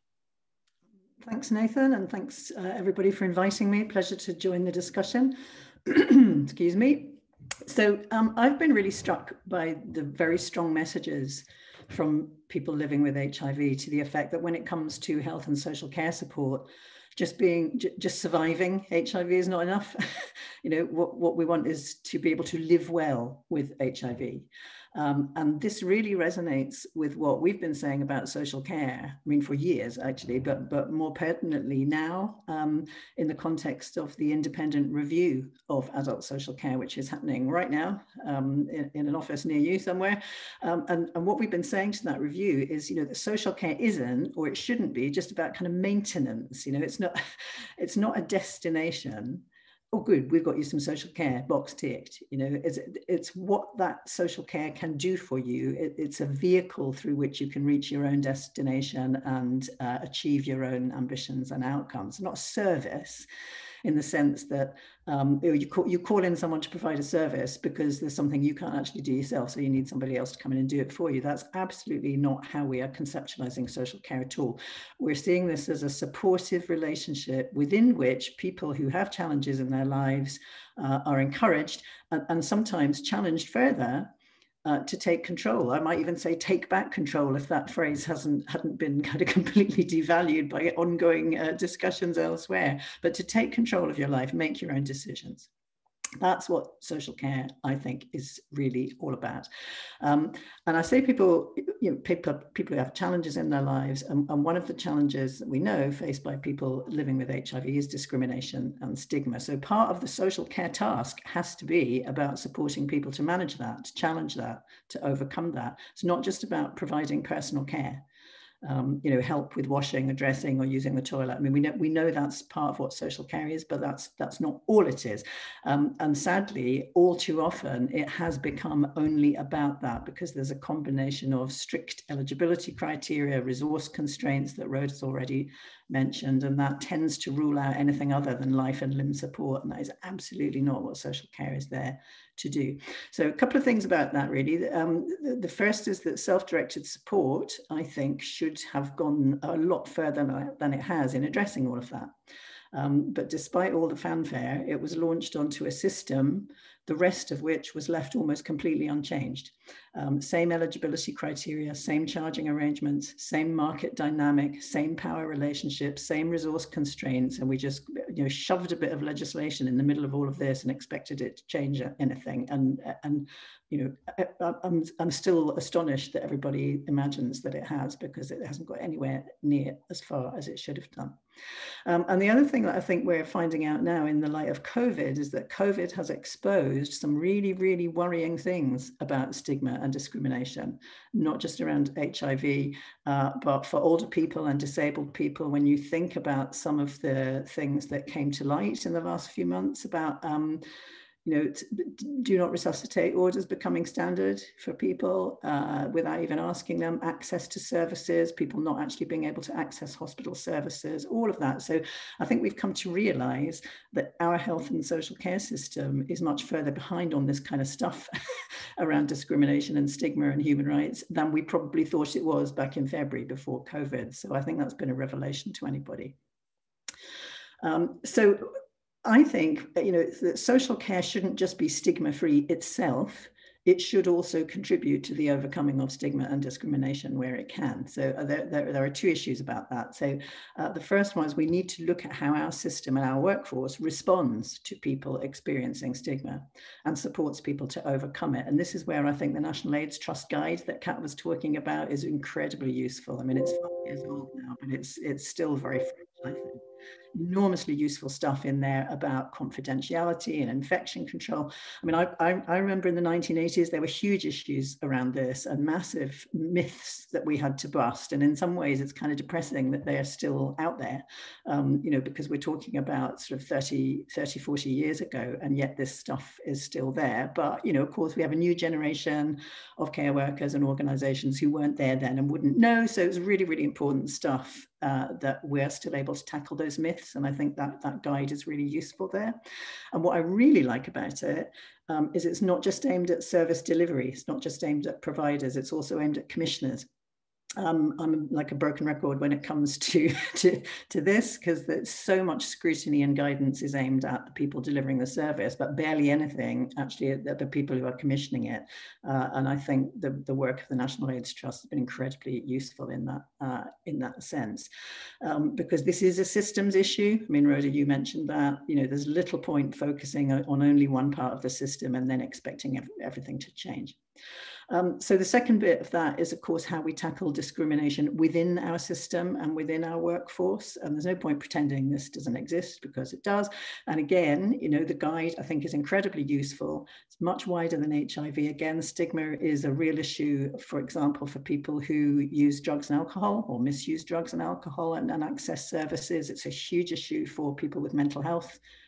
Thanks, Nathan, and thanks uh, everybody for inviting me. Pleasure to join the discussion. Excuse me. So um, I've been really struck by the very strong messages from people living with H I V to the effect that when it comes to health and social care support, just being, just surviving H I V is not enough. You know, what, what we want is to be able to live well with H I V. Um, and this really resonates with what we've been saying about social care, I mean, for years, actually, but, but more pertinently now um, in the context of the independent review of adult social care, which is happening right now um, in, in an office near you somewhere. Um, and, and what we've been saying to that review is, you know, that social care isn't, or it shouldn't be, just about kind of maintenance. You know, it's not, it's not a destination. oh, good, we've got you some social care, box ticked. You know, it's, it's what that social care can do for you. It, it's a vehicle through which you can reach your own destination and uh, achieve your own ambitions and outcomes, not a service, in the sense that um, you, call, you call in someone to provide a service because there's something you can't actually do yourself, so you need somebody else to come in and do it for you. That's absolutely not how we are conceptualizing social care at all. We're seeing this as a supportive relationship within which people who have challenges in their lives uh, are encouraged and, and sometimes challenged further Uh, to take control. I might even say take back control if that phrase hasn't hadn't been kind of completely devalued by ongoing uh, discussions elsewhere. But to take control of your life, make your own decisions. That's what social care, I think, is really all about. Um, and I say people, you know, people, people who have challenges in their lives, and, and one of the challenges that we know faced by people living with H I V is discrimination and stigma. So part of the social care task has to be about supporting people to manage that, to challenge that, to overcome that. It's not just about providing personal care. Um, you know, help with washing or dressing or using the toilet. I mean, we know we know that's part of what social care is, but that's that's not all it is. Um, and sadly, all too often, it has become only about that because there's a combination of strict eligibility criteria, resource constraints that Rhoda has already mentioned, and that tends to rule out anything other than life and limb support. And that is absolutely not what social care is there to do. So a couple of things about that, really. Um, the, the first is that self-directed support, I think, should have gone a lot further than it has in addressing all of that. Um, but despite all the fanfare, it was launched onto a system, the rest of which was left almost completely unchanged. Um, same eligibility criteria, same charging arrangements, same market dynamic, same power relationships, same resource constraints, and we just, you know, shoved a bit of legislation in the middle of all of this and expected it to change anything. And, and you know, I, I'm, I'm still astonished that everybody imagines that it has, because it hasn't got anywhere near as far as it should have done. Um, and the other thing that I think we're finding out now in the light of COVID is that COVID has exposed some really, really worrying things about stigma and discrimination, not just around H I V, uh, but for older people and disabled people. When you think about some of the things that came to light in the last few months about um, you know, do not resuscitate orders becoming standard for people uh, without even asking them, access to services, people not actually being able to access hospital services, all of that. So I think we've come to realize that our health and social care system is much further behind on this kind of stuff around discrimination and stigma and human rights than we probably thought it was back in February before COVID. So I think that's been a revelation to anybody. Um, so I think, you know, that social care shouldn't just be stigma-free itself. It should also contribute to the overcoming of stigma and discrimination where it can. So there, there, there are two issues about that. So uh, the first one is we need to look at how our system and our workforce responds to people experiencing stigma and supports people to overcome it. And this is where I think the National AIDS Trust Guide that Kat was talking about is incredibly useful. I mean, it's five years old now, but it's, it's still very fresh, I think. Enormously useful stuff in there about confidentiality and infection control. I mean, I, I, I remember in the nineteen eighties, there were huge issues around this and massive myths that we had to bust. And in some ways, it's kind of depressing that they are still out there, um, you know, because we're talking about sort of thirty, forty years ago, and yet this stuff is still there. But, you know, of course, we have a new generation of care workers and organizations who weren't there then and wouldn't know. So it's really, really important stuff uh, that we're still able to tackle those myths. And I think that that guide is really useful there. And what I really like about it um, is it's not just aimed at service delivery. It's not just aimed at providers. It's also aimed at commissioners. Um, I'm like a broken record when it comes to, to, to this, because there's so much scrutiny and guidance is aimed at the people delivering the service, but barely anything actually at the people who are commissioning it. Uh, and I think the, the work of the National AIDS Trust has been incredibly useful in that, uh, in that sense, um, because this is a systems issue. I mean, Rhoda, you mentioned that, you know, there's little point focusing on only one part of the system and then expecting ev- everything to change. Um, so the second bit of that is, of course, how we tackle discrimination within our system and within our workforce. And there's no point pretending this doesn't exist, because it does. And again, you know, the guide, I think, is incredibly useful. It's much wider than H I V. Again, stigma is a real issue, for example, for people who use drugs and alcohol or misuse drugs and alcohol and, and access services. It's a huge issue for people with mental health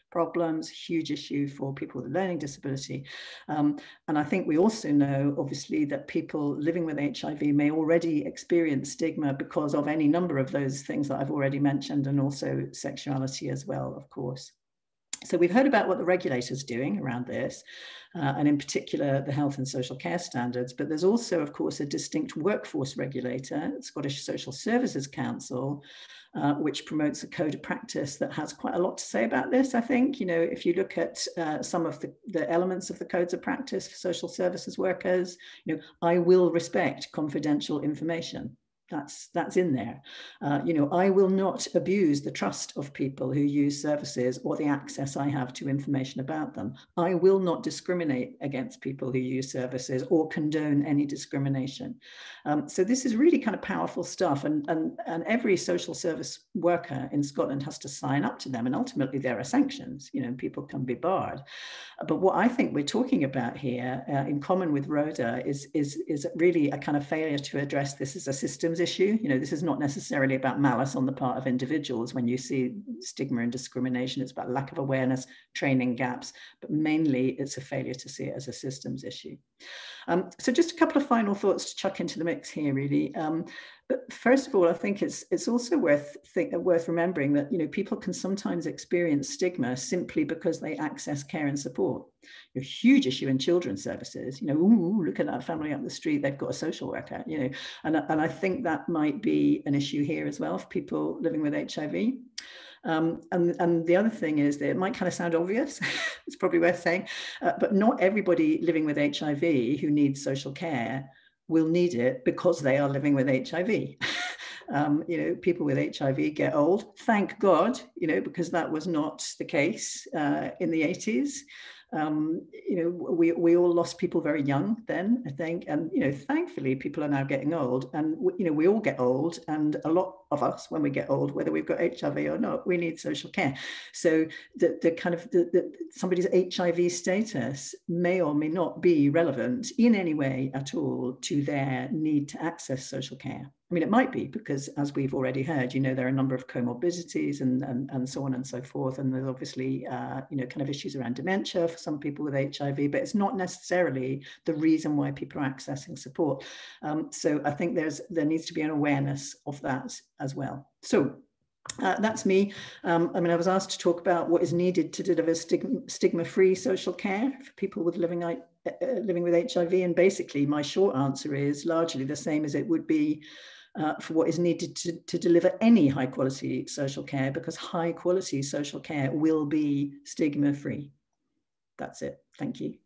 problems, huge issue for people with a learning disability. Um, and I think we also know, obviously, that people living with H I V may already experience stigma because of any number of those things that I've already mentioned, and also sexuality as well, of course. So we've heard about what the regulator's doing around this, uh, and in particular, the health and social care standards, but there's also, of course, a distinct workforce regulator, Scottish Social Services Council, uh, which promotes a code of practice that has quite a lot to say about this, I think. You know, if you look at uh, some of the, the elements of the codes of practice for social services workers, you know, I will respect confidential information. That's, that's in there. Uh, you know, I will not abuse the trust of people who use services or the access I have to information about them. I will not discriminate against people who use services or condone any discrimination. Um, so this is really kind of powerful stuff. And, and, and every social service worker in Scotland has to sign up to them. And ultimately there are sanctions, you know, people can be barred. But what I think we're talking about here, uh, in common with Rhoda, is, is, is really a kind of failure to address this as a systems issue. You know, this is not necessarily about malice on the part of individuals. When you see stigma and discrimination, it's about lack of awareness, training gaps, but mainly it's a failure to see it as a systems issue. Um, so just a couple of final thoughts to chuck into the mix here, really. Um, but first of all, I think it's it's also worth think, worth remembering that, you know, people can sometimes experience stigma simply because they access care and support. A huge issue in children's services. You know, ooh, look at that family up the street, they've got a social worker. You know, and and I think that might be an issue here as well for people living with H I V. Um, and, and the other thing is that it might kind of sound obvious, it's probably worth saying, uh, but not everybody living with H I V who needs social care will need it because they are living with H I V. Um, you know, people with H I V get old, thank God, you know, because that was not the case uh, in the eighties. Um, you know, we, we all lost people very young then, I think, and, you know, thankfully people are now getting old, and, you know, we all get old, and a lot of us, when we get old, whether we've got H I V or not, we need social care. So the, the kind of, the, the, somebody's H I V status may or may not be relevant in any way at all to their need to access social care. I mean, it might be, because as we've already heard, you know, there are a number of comorbidities and, and, and so on and so forth. And there's obviously, uh, you know, kind of issues around dementia for some people with H I V, but it's not necessarily the reason why people are accessing support. Um, so I think there's there needs to be an awareness of that as well. So uh, that's me. Um, I mean, I was asked to talk about what is needed to deliver stigma, stigma-free social care for people with living, uh, living with H I V. And basically, my short answer is largely the same as it would be Uh, for what is needed to, to deliver any high quality social care, because high quality social care will be stigma free. That's it. Thank you.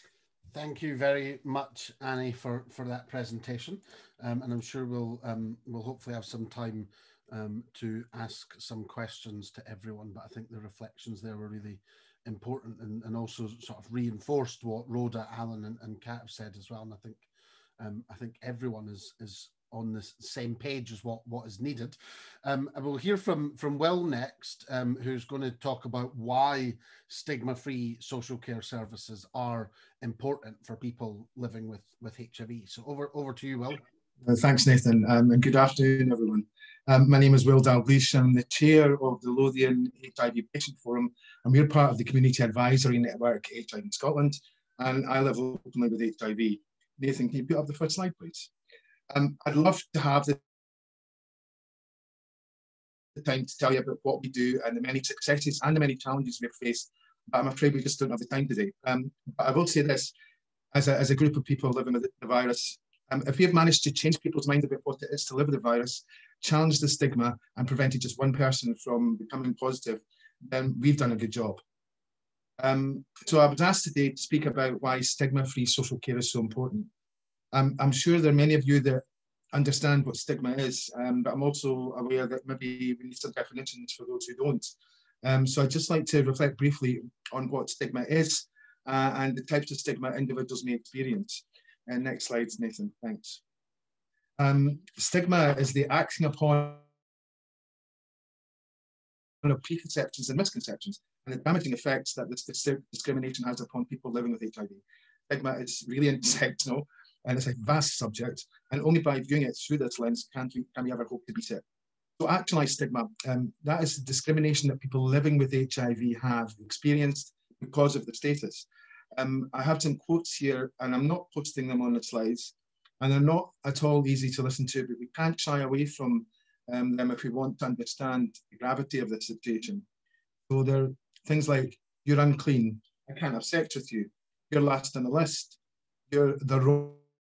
Thank you very much, Annie, for, for that presentation. Um, and I'm sure we'll, um, we'll hopefully have some time um, to ask some questions to everyone, but I think the reflections there were really important, and, and also sort of reinforced what Rhoda, Alan and, and Kat have said as well. And I think, um, I think everyone is, is on the same page as what, what is needed. Um, and we'll hear from, from Will next, um, who's going to talk about why stigma-free social care services are important for people living with, with H I V. So over, over to you, Will. Uh, thanks, Nathan, um, and good afternoon, everyone. Um, my name is Will Dalgleish. I'm the chair of the Lothian H I V Patient Forum, and we're part of the Community Advisory Network H I V Scotland, and I live openly with H I V. Nathan, can you put up the first slide, please? Um, I'd love to have the time to tell you about what we do and the many successes and the many challenges we've faced, but I'm afraid we just don't have the time today. Um, but I will say this, as a, as a group of people living with the virus, um, if we have managed to change people's mind about what it is to live with the virus, challenge the stigma and prevented just one person from becoming positive, then we've done a good job. Um, so I was asked today to speak about why stigma-free social care is so important. Um, I'm sure there are many of you that understand what stigma is, um, but I'm also aware that maybe we need some definitions for those who don't. Um, so I'd just like to reflect briefly on what stigma is uh, and the types of stigma individuals may experience. And next slide, Nathan, thanks. Um, stigma is the acting upon of preconceptions and misconceptions and the damaging effects that this, this discrimination has upon people living with H I V. Stigma is really intersectional, and it's a vast subject, and only by viewing it through this lens can we, can we ever hope to beat it. So actualized stigma, um, that is the discrimination that people living with H I V have experienced because of the status. Um, I have some quotes here, and I'm not posting them on the slides, and they're not at all easy to listen to, but we can't shy away from um, them if we want to understand the gravity of the situation. So they're things like, you're unclean, I can't have sex with you, you're last on the list, you're the wrong,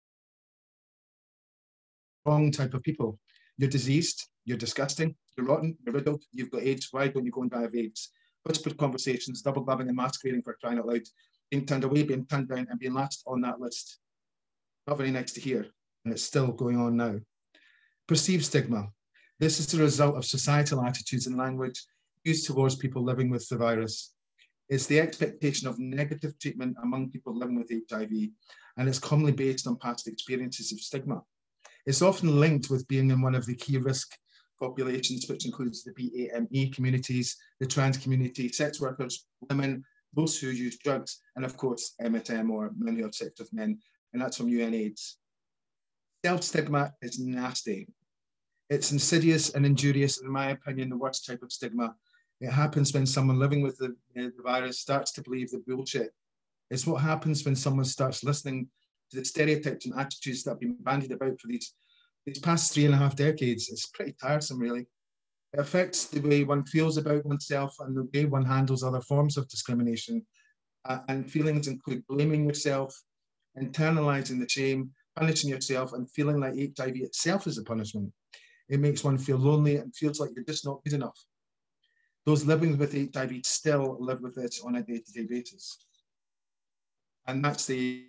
wrong type of people, you're diseased, you're disgusting, you're rotten, you're riddled, you've got AIDS, why don't you go and die of AIDS? Whispered conversations, double gloving and masquerading for crying out loud, being turned away, being turned down, and being last on that list. Not very nice to hear, and it's still going on now. Perceived stigma. This is the result of societal attitudes and language used towards people living with the virus. It's the expectation of negative treatment among people living with H I V, and it's commonly based on past experiences of stigma. It's often linked with being in one of the key risk populations, which includes the B A M E communities, the trans community, sex workers, women, those who use drugs, and of course, M S M, or men who have sex with men, and that's from U N AIDS. Self-stigma is nasty. It's insidious and injurious, in my opinion, the worst type of stigma. It happens when someone living with the, uh, the virus starts to believe the bullshit. It's what happens when someone starts listening to the stereotypes and attitudes that have been bandied about for these, these past three and a half decades. It's pretty tiresome, really. It affects the way one feels about oneself and the way one handles other forms of discrimination. Uh, and feelings include blaming yourself, internalizing the shame, punishing yourself, and feeling like H I V itself is a punishment. It makes one feel lonely and feels like you're just not good enough. Those living with H I V still live with this on a day-to-day basis. And that's the,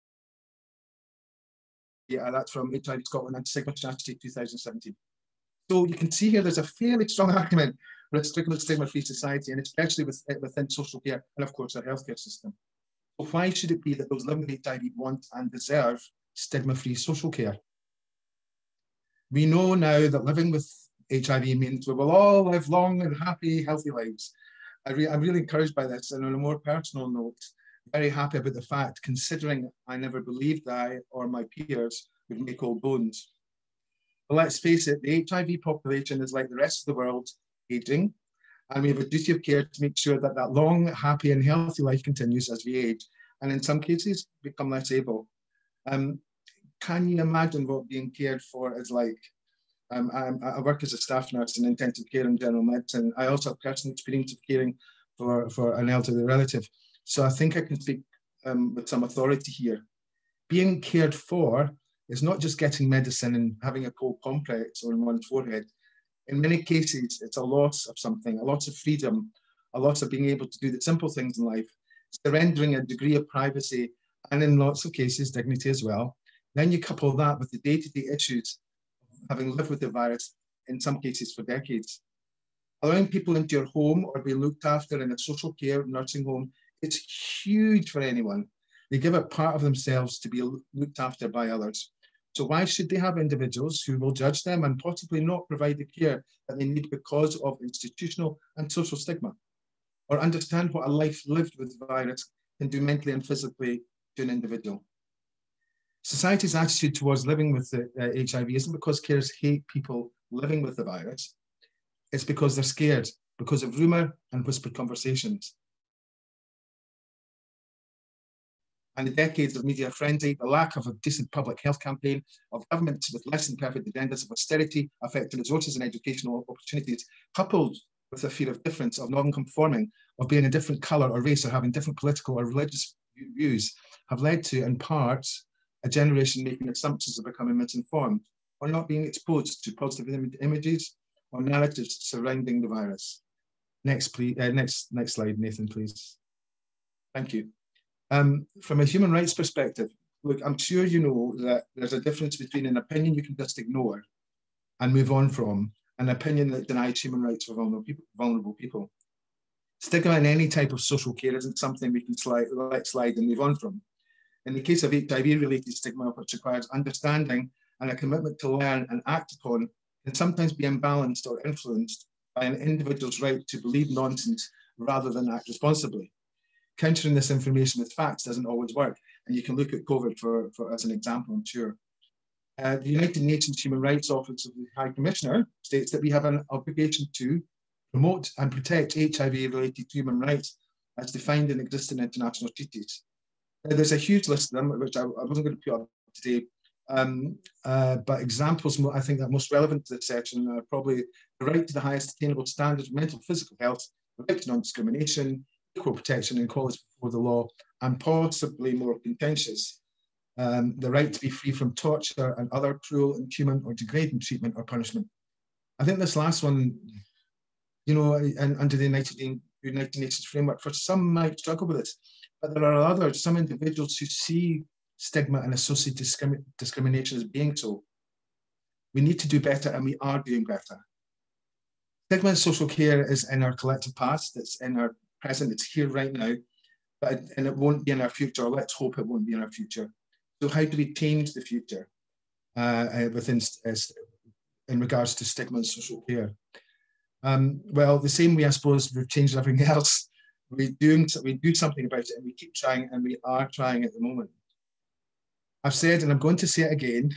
yeah, that's from H I V Scotland and Stigma Strategy two thousand seventeen. So you can see here there's a fairly strong argument for a stigma-free society, and especially with, within social care and, of course, our healthcare system. So why should it be that those living with H I V want and deserve stigma-free social care? We know now that living with H I V means we will all live long and happy, healthy lives. I re I'm really encouraged by this, and on a more personal note, very happy about the fact, considering I never believed I or my peers would make old bones. But let's face it, the H I V population is like the rest of the world, aging, and we have a duty of care to make sure that that long, happy and healthy life continues as we age, and in some cases become less able. Um, can you imagine what being cared for is like? Um, I, I work as a staff nurse in intensive care and general medicine. I also have personal experience of caring for, for an elderly relative. So I think I can speak um, with some authority here. Being cared for is not just getting medicine and having a cold compress on one's forehead. In many cases, it's a loss of something, a loss of freedom, a loss of being able to do the simple things in life, surrendering a degree of privacy, and in lots of cases, dignity as well. Then you couple that with the day-to-day issues having lived with the virus, in some cases for decades. Allowing people into your home or being looked after in a social care nursing home, it's huge for anyone. They give up part of themselves to be looked after by others. So why should they have individuals who will judge them and possibly not provide the care that they need because of institutional and social stigma, or understand what a life lived with the virus can do mentally and physically to an individual? Society's attitude towards living with the, uh, H I V isn't because carers hate people living with the virus. It's because they're scared, because of rumour and whispered conversations. And the decades of media frenzy, the lack of a decent public health campaign, of governments with less than perfect agendas of austerity, affecting resources and educational opportunities, coupled with a fear of difference, of non-conforming, of being a different colour or race, or having different political or religious views, have led to, in part, a generation making assumptions of becoming misinformed, or not being exposed to positive im images or narratives surrounding the virus. Next, please. Uh, next, next slide, Nathan, please. Thank you. Um, from a human rights perspective, look, I'm sure you know that there's a difference between an opinion you can just ignore and move on from, an opinion that denies human rights for vulnerable people. Vulnerable people. Stigma in any type of social care isn't something we can slide, let slide and move on from. In the case of H I V-related stigma, which requires understanding and a commitment to learn and act upon, can sometimes be imbalanced or influenced by an individual's right to believe nonsense rather than act responsibly. Countering this information with facts doesn't always work, and you can look at COVID for, for as an example, I'm sure. Uh, the United Nations Human Rights Office of the High Commissioner states that we have an obligation to promote and protect H I V-related human rights as defined in existing international treaties. Uh, there's a huge list of them, which I, I wasn't going to put up today, um, uh, but examples I think that are most relevant to this section are probably the right to the highest attainable standards of mental physical health, the right to non-discrimination, equal protection and equality before the law, and possibly more contentious, um, the right to be free from torture and other cruel, inhuman or degrading treatment or punishment. I think this last one, you know, and under the United, United Nations framework, for some might struggle with it, but there are others, some individuals who see stigma and associated discrimin discrimination as being so. We need to do better, and we are doing better. Stigma in social care is in our collective past, it's in our present, it's here right now, but and it won't be in our future, or let's hope it won't be in our future. So how do we change the future uh, within uh, in regards to stigma in social care? Um, well, the same way I suppose we've changed everything else. We do, we do something about it, and we keep trying, and we are trying at the moment. I've said, and I'm going to say it again,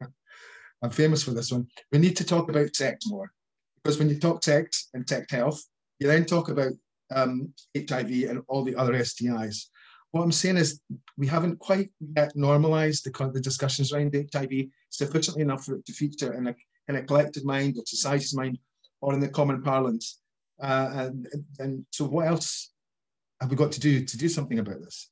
I'm famous for this one, we need to talk about sex more. Because when you talk sex and sex health, you then talk about um, H I V and all the other S T Is. What I'm saying is we haven't quite yet normalized the, the discussions around H I V sufficiently enough for it to feature in a, in a collective mind or society's mind or in the common parlance. Uh, and, and so what else have we got to do to do something about this?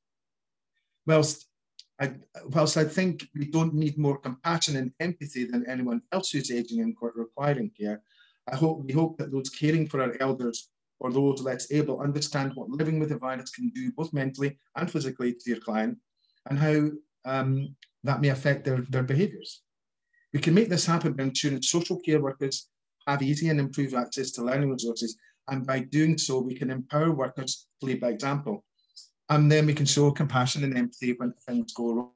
Whilst I, whilst I think we don't need more compassion and empathy than anyone else who's aging and requiring care, I hope we hope that those caring for our elders or those less able understand what living with the virus can do both mentally and physically to your client, and how um, that may affect their, their behaviours. We can make this happen by ensuring social care workers have easy and improved access to learning resources, and by doing so we can empower workers to lead by example. And then we can show compassion and empathy when things go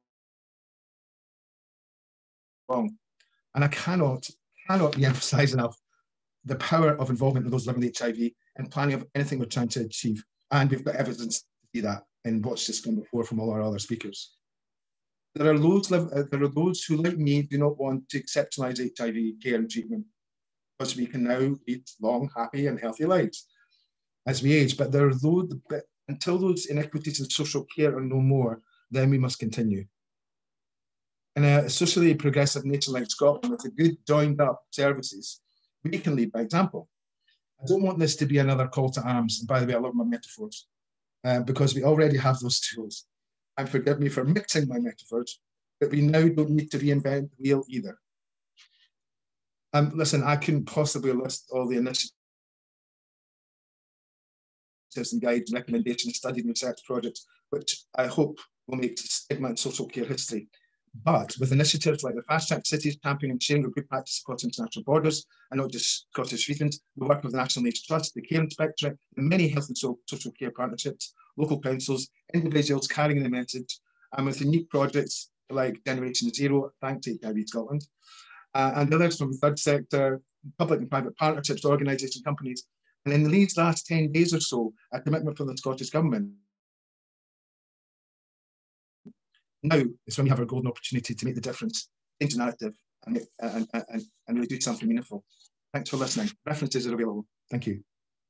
wrong. And I cannot, cannot re-emphasise enough the power of involvement with those living with H I V and planning of anything we're trying to achieve. And we've got evidence to see that in what's just come before from all our other speakers. There are, those, there are those who, like me, do not want to exceptionalise H I V care and treatment, because we can now lead long, happy and healthy lives as we age. But there are those, until those inequities in social care are no more, then we must continue. In a socially progressive nation like Scotland, with a good joined up services, we can lead by example. I don't want this to be another call to arms. And by the way, I love my metaphors, uh, because we already have those tools. And forgive me for mixing my metaphors, but we now don't need to reinvent the wheel either. Um, listen, I couldn't possibly list all the initiatives and guides, recommendations, studies and research projects, which I hope will make stigma and social care history. But with initiatives like the Fast Track Cities championing sharing of good practice across international borders, and not just Scottish regions, we work with the National AIDS Trust, the Care Inspectorate, and many health and so social care partnerships, local councils, individuals carrying the message, and with unique projects like Generation Zero, thanks to H I V Scotland, uh, and others from the third sector, public and private partnerships, organisations, companies. And in these last ten days or so, a commitment from the Scottish Government. Now is when we have our golden opportunity to make the difference, change the narrative, and, and, and, and really do something meaningful. Thanks for listening. References are available. Thank you.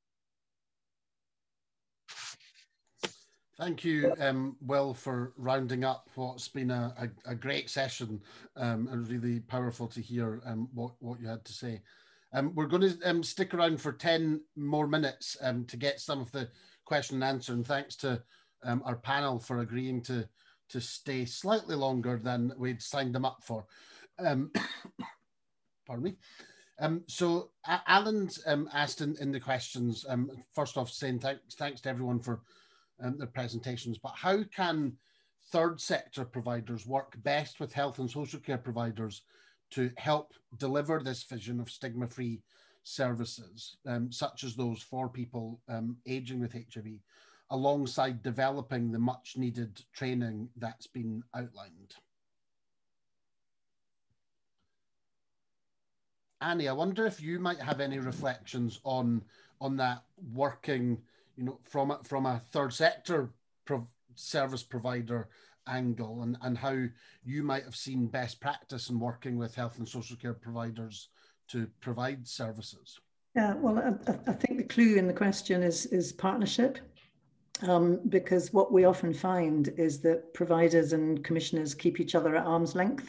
Thank you, um, Will, for rounding up what's been a, a, a great session, um, and really powerful to hear um, what, what you had to say. Um, we're going to um, stick around for ten more minutes um, to get some of the question and answer, and thanks to um, our panel for agreeing to to stay slightly longer than we'd signed them up for. Um, pardon me. Um, so uh, Alan's um, asked in, in the questions, um, first off saying thanks, thanks to everyone for um, their presentations, but how can third sector providers work best with health and social care providers to help deliver this vision of stigma-free services, um, such as those for people um, aging with H I V, alongside developing the much needed training that's been outlined? Annie, I wonder if you might have any reflections on, on that working, you know, from, from a third sector pro service provider angle, and, and how you might have seen best practice in working with health and social care providers to provide services. Yeah, well, I, I think the clue in the question is, is partnership. Um, because what we often find is that providers and commissioners keep each other at arm's length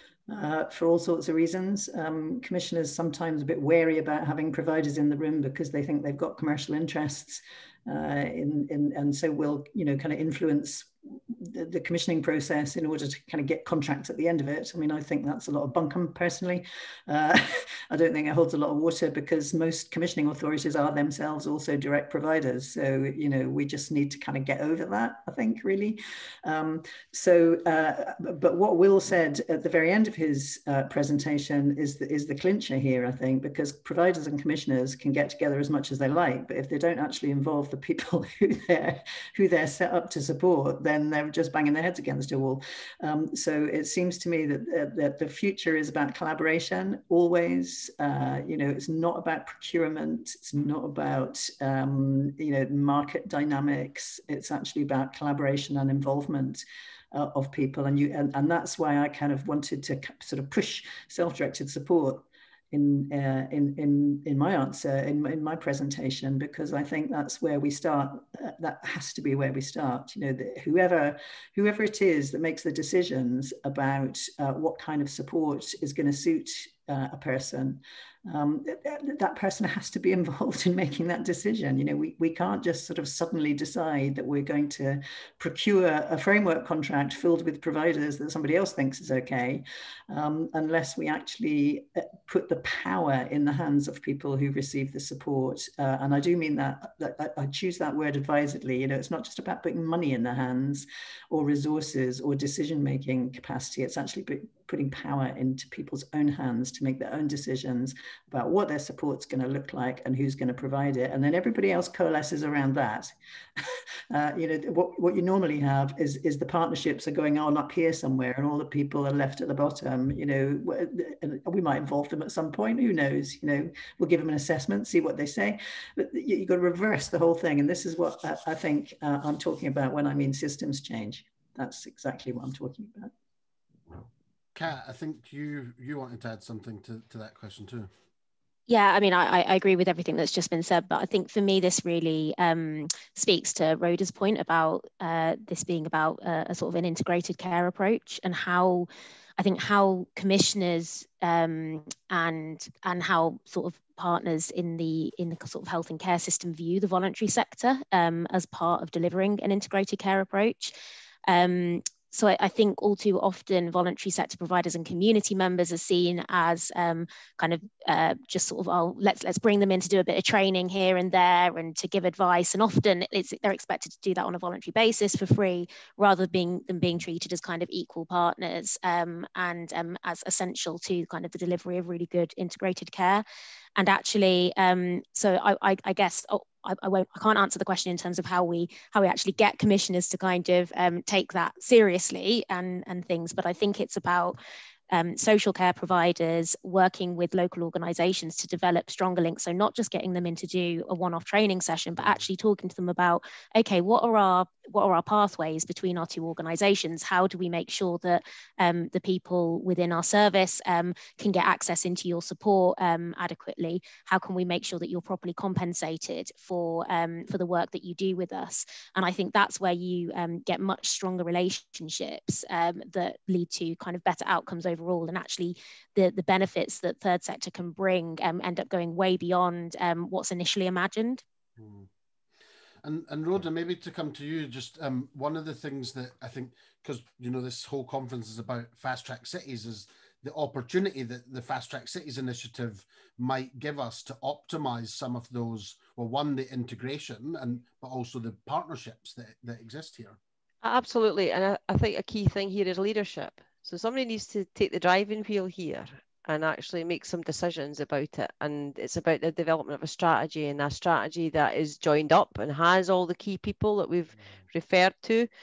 uh, for all sorts of reasons. Um, commissioners sometimes a bit wary about having providers in the room because they think they've got commercial interests uh, in, in, and so will, you know, kind of influence the, the commissioning process in order to kind of get contracts at the end of it. I mean, I think that's a lot of bunkum personally. Uh, I don't think it holds a lot of water because most commissioning authorities are themselves also direct providers. So, you know, we just need to kind of get over that, I think, really. Um, so, uh, but what Will said at the very end of his uh, presentation is the, is the clincher here, I think, because providers and commissioners can get together as much as they like, but if they don't actually involve the people who they're, who they're set up to support, then they're just banging their heads against a wall. Um, so it seems to me that, uh, that the future is about collaboration always. Uh, you know, it's not about procurement. It's not about, um, you know, market dynamics. It's actually about collaboration and involvement uh, of people. And, you, and, and that's why I kind of wanted to sort of push self-directed support in uh, in in in my answer, in, in my presentation, because I think that's where we start. Uh, that has to be where we start. You know, the, whoever whoever it is that makes the decisions about uh, what kind of support is going to suit uh, a person, um, that, that person has to be involved in making that decision. You know, we, we can't just sort of suddenly decide that we're going to procure a framework contract filled with providers that somebody else thinks is okay, um, unless we actually put the power in the hands of people who receive the support. Uh, and I do mean that, that, I choose that word advisedly. You know, it's not just about putting money in their hands or resources or decision-making capacity. It's actually putting power into people's own hands to make their own decisions about what their support's going to look like and who's going to provide it. And then everybody else coalesces around that. uh, you know, what, what you normally have is, is the partnerships are going on up here somewhere and all the people are left at the bottom. You know, and we might involve them at some point, who knows? You know, we'll give them an assessment, see what they say. But you, you've got to reverse the whole thing. And this is what I, I think uh, I'm talking about when I mean systems change. That's exactly what I'm talking about. Kat, I think you you wanted to add something to, to that question too. Yeah, I mean, I, I agree with everything that's just been said, but I think for me, this really um, speaks to Rhoda's point about uh, this being about a, a sort of an integrated care approach, and how I think how commissioners um, and and how sort of partners in the in the sort of health and care system view the voluntary sector um, as part of delivering an integrated care approach. Um, So I, I think all too often voluntary sector providers and community members are seen as um, kind of uh, just sort of, oh, let's let's bring them in to do a bit of training here and there and to give advice. And often it's, they're expected to do that on a voluntary basis for free, rather than being, than being treated as kind of equal partners um, and um, as essential to kind of the delivery of really good integrated care. And actually, um, so I, I, I guess, oh, I, I won't, I can't answer the question in terms of how we how we actually get commissioners to kind of um, take that seriously and and things, but I think it's about Um, social care providers working with local organisations to develop stronger links. So not just getting them in to do a one-off training session, but actually talking to them about, okay, what are our what are our pathways between our two organisations? How do we make sure that um, the people within our service um, can get access into your support um, adequately? How can we make sure that you're properly compensated for um, for the work that you do with us? And I think that's where you um, get much stronger relationships um, that lead to kind of better outcomes over overall, and actually the, the benefits that third sector can bring um, end up going way beyond um, what's initially imagined. Mm. And, and Rhoda, maybe to come to you, just um, one of the things that I think, because, you know, this whole conference is about Fast Track Cities, is the opportunity that the Fast Track Cities initiative might give us to optimize some of those, well, one, the integration, and but also the partnerships that, that exist here. Absolutely. And I, I think a key thing here is leadership. So somebody needs to take the driving wheel here and actually make some decisions about it. And it's about the development of a strategy, and a strategy that is joined up and has all the key people that we've referred to.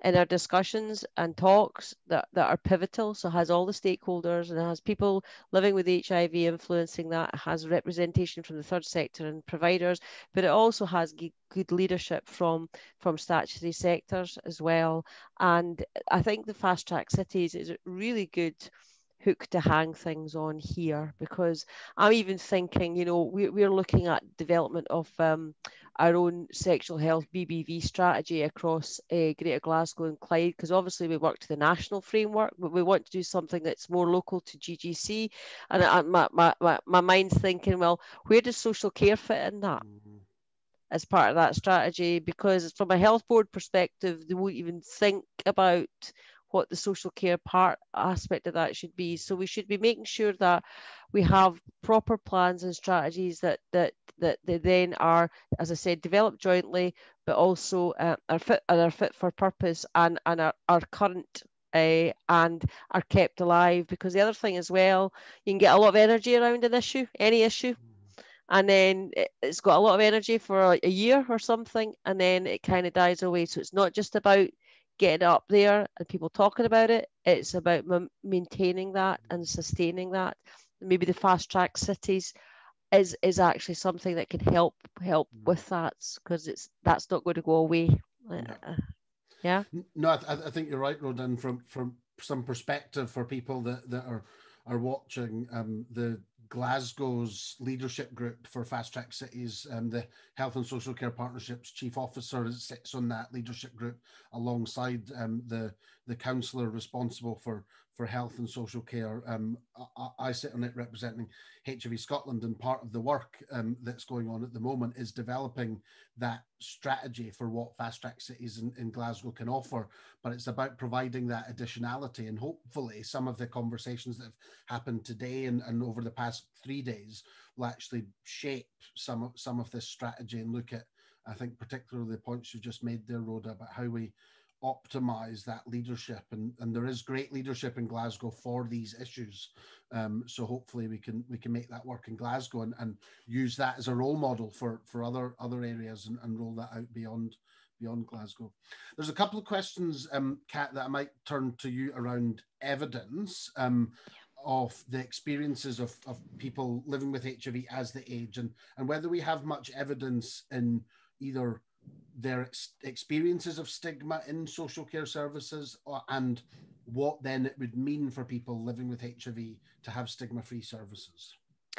in our discussions and talks that, that are pivotal. So it has all the stakeholders and it has people living with H I V influencing that. It has representation from the third sector and providers, but it also has good leadership from, from statutory sectors as well. And I think the Fast Track Cities is a really good hook to hang things on here, because I'm even thinking, you know, we, we're looking at development of um, our own sexual health B B V strategy across uh, Greater Glasgow and Clyde, because obviously we work to the national framework, but we want to do something that's more local to G G C. And I, my, my, my, my mind's thinking, well, where does social care fit in that? Mm-hmm. As part of that strategy? Because from a health board perspective, they won't even think about what the social care part aspect of that should be. So we should be making sure that we have proper plans and strategies that that that they then are, as I said, developed jointly, but also uh, are fit and are fit for purpose and and are, are current uh, and are kept alive. Because the other thing as well, you can get a lot of energy around an issue, any issue, and then it's got a lot of energy for a year or something, and then it kind of dies away. So it's not just about getting up there and people talking about it, it's about maintaining that and sustaining that. Maybe the Fast Track Cities is is actually something that can help help with that, because it's that's not going to go away. Yeah, uh, yeah? No, I, th I think you're right, Rhoda. From from some perspective for people that that are are watching, um the Glasgow's leadership group for Fast Track Cities, and um, the Health and Social Care Partnerships Chief Officer sits on that leadership group alongside um, the the councillor responsible for for health and social care. Um, I, I sit on it representing H I V Scotland, and part of the work um, that's going on at the moment is developing that strategy for what Fast Track Cities in, in Glasgow can offer. But it's about providing that additionality, and hopefully some of the conversations that have happened today and, and over the past three days will actually shape some of, some of this strategy and look at, I think, particularly the points you just made there, Rhoda, about how we optimize that leadership. And, and there is great leadership in Glasgow for these issues. Um, so hopefully we can we can make that work in Glasgow and, and use that as a role model for, for other, other areas, and, and roll that out beyond beyond Glasgow. There's a couple of questions, um, Kat, that I might turn to you around evidence um, of the experiences of, of people living with H I V as they age, and, and whether we have much evidence in either their ex experiences of stigma in social care services, or, and what then it would mean for people living with H I V to have stigma-free services.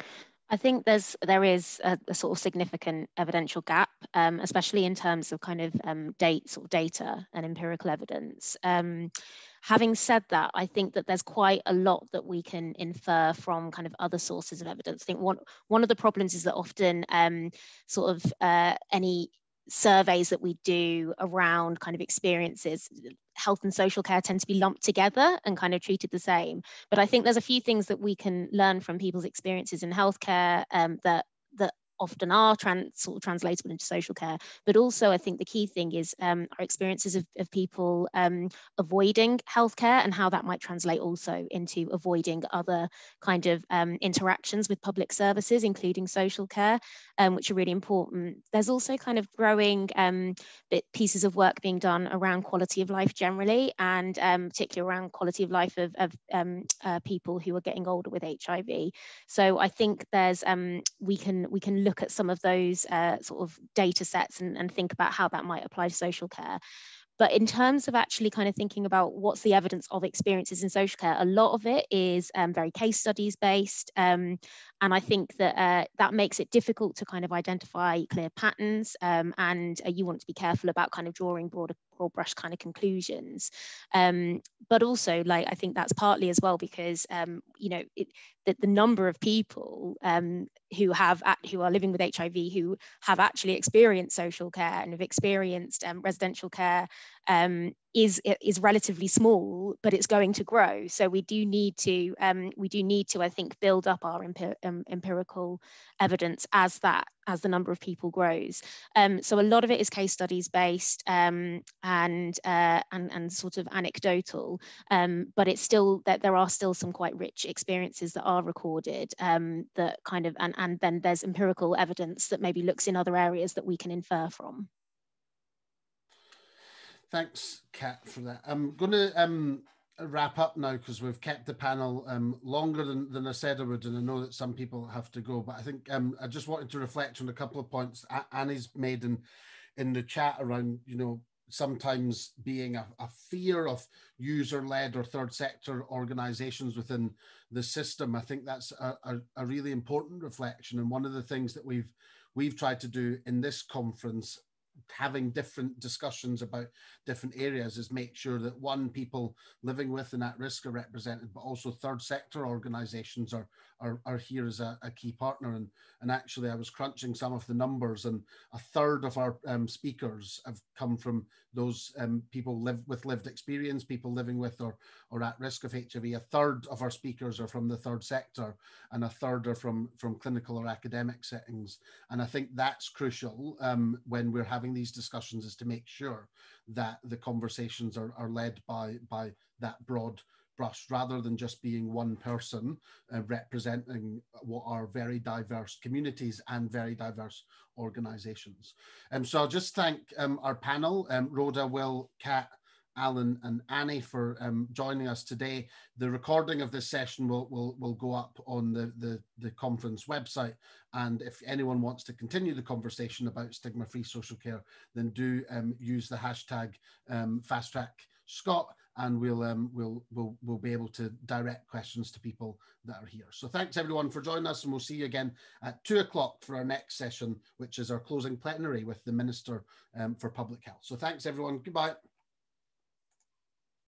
I think there's there is a, a sort of significant evidential gap, um, especially in terms of kind of um, dates or data and empirical evidence. Um, having said that, I think that there's quite a lot that we can infer from kind of other sources of evidence. I think one one of the problems is that often um, sort of uh, any surveys that we do around kind of experiences, health and social care tend to be lumped together and kind of treated the same. But I think there's a few things that we can learn from people's experiences in healthcare um, that that often are trans sort of translatable into social care. But also I think the key thing is um, our experiences of, of people um, avoiding healthcare, and how that might translate also into avoiding other kind of um, interactions with public services, including social care, um, which are really important. There's also kind of growing um, bit pieces of work being done around quality of life generally, and um, particularly around quality of life of, of um, uh, people who are getting older with H I V. So I think there's um, we can we can look at some of those uh, sort of data sets and, and think about how that might apply to social care. But in terms of actually kind of thinking about what's the evidence of experiences in social care, a lot of it is um, very case studies based. Um, and I think that uh, that makes it difficult to kind of identify clear patterns, um, and uh, you want to be careful about kind of drawing broader, broad brush kind of conclusions. Um, but also, like, I think that's partly as well because, um, you know, it, that the number of people um, who have who are living with H I V who have actually experienced social care and have experienced um, residential care um, is is relatively small, but it's going to grow. So we do need to um, we do need to I think build up our empir um, empirical evidence as that as the number of people grows. Um, so a lot of it is case studies based um, and, uh, and and sort of anecdotal, um, but it's still that there are still some quite rich experiences that are recorded um, that kind of and and then there's empirical evidence that maybe looks in other areas that we can infer from. Thanks, Kat, for that. I'm going to um, wrap up now because we've kept the panel um, longer than, than I said I would, and I know that some people have to go, but I think um, I just wanted to reflect on a couple of points Annie's made in, in the chat around, you know, sometimes being a, a fear of user-led or third sector organizations within the system. I think that's a, a, a really important reflection. And one of the things that we've we've tried to do in this conference, having different discussions about different areas, is make sure that one, people living with and at risk are represented, but also third sector organizations are are, are here as a, a key partner. And, and actually I was crunching some of the numbers, and a third of our um, speakers have come from those um, people live with lived experience, people living with or, or at risk of H I V. A third of our speakers are from the third sector, and a third are from, from clinical or academic settings. And I think that's crucial um, when we're having these discussions, is to make sure that the conversations are, are led by, by that broad brush, rather than just being one person uh, representing what are very diverse communities and very diverse organizations. And um, so I'll just thank um, our panel, um, Rhoda, Will, Kat, Alan and Annie, for um, joining us today. The recording of this session will, will, will go up on the, the, the conference website. And if anyone wants to continue the conversation about stigma-free social care, then do um, use the hashtag um, FastTrackScot, and we'll, um, we'll, we'll, we'll be able to direct questions to people that are here. So thanks everyone for joining us, and we'll see you again at two o'clock for our next session, which is our closing plenary with the Minister um, for Public Health. So thanks everyone, goodbye.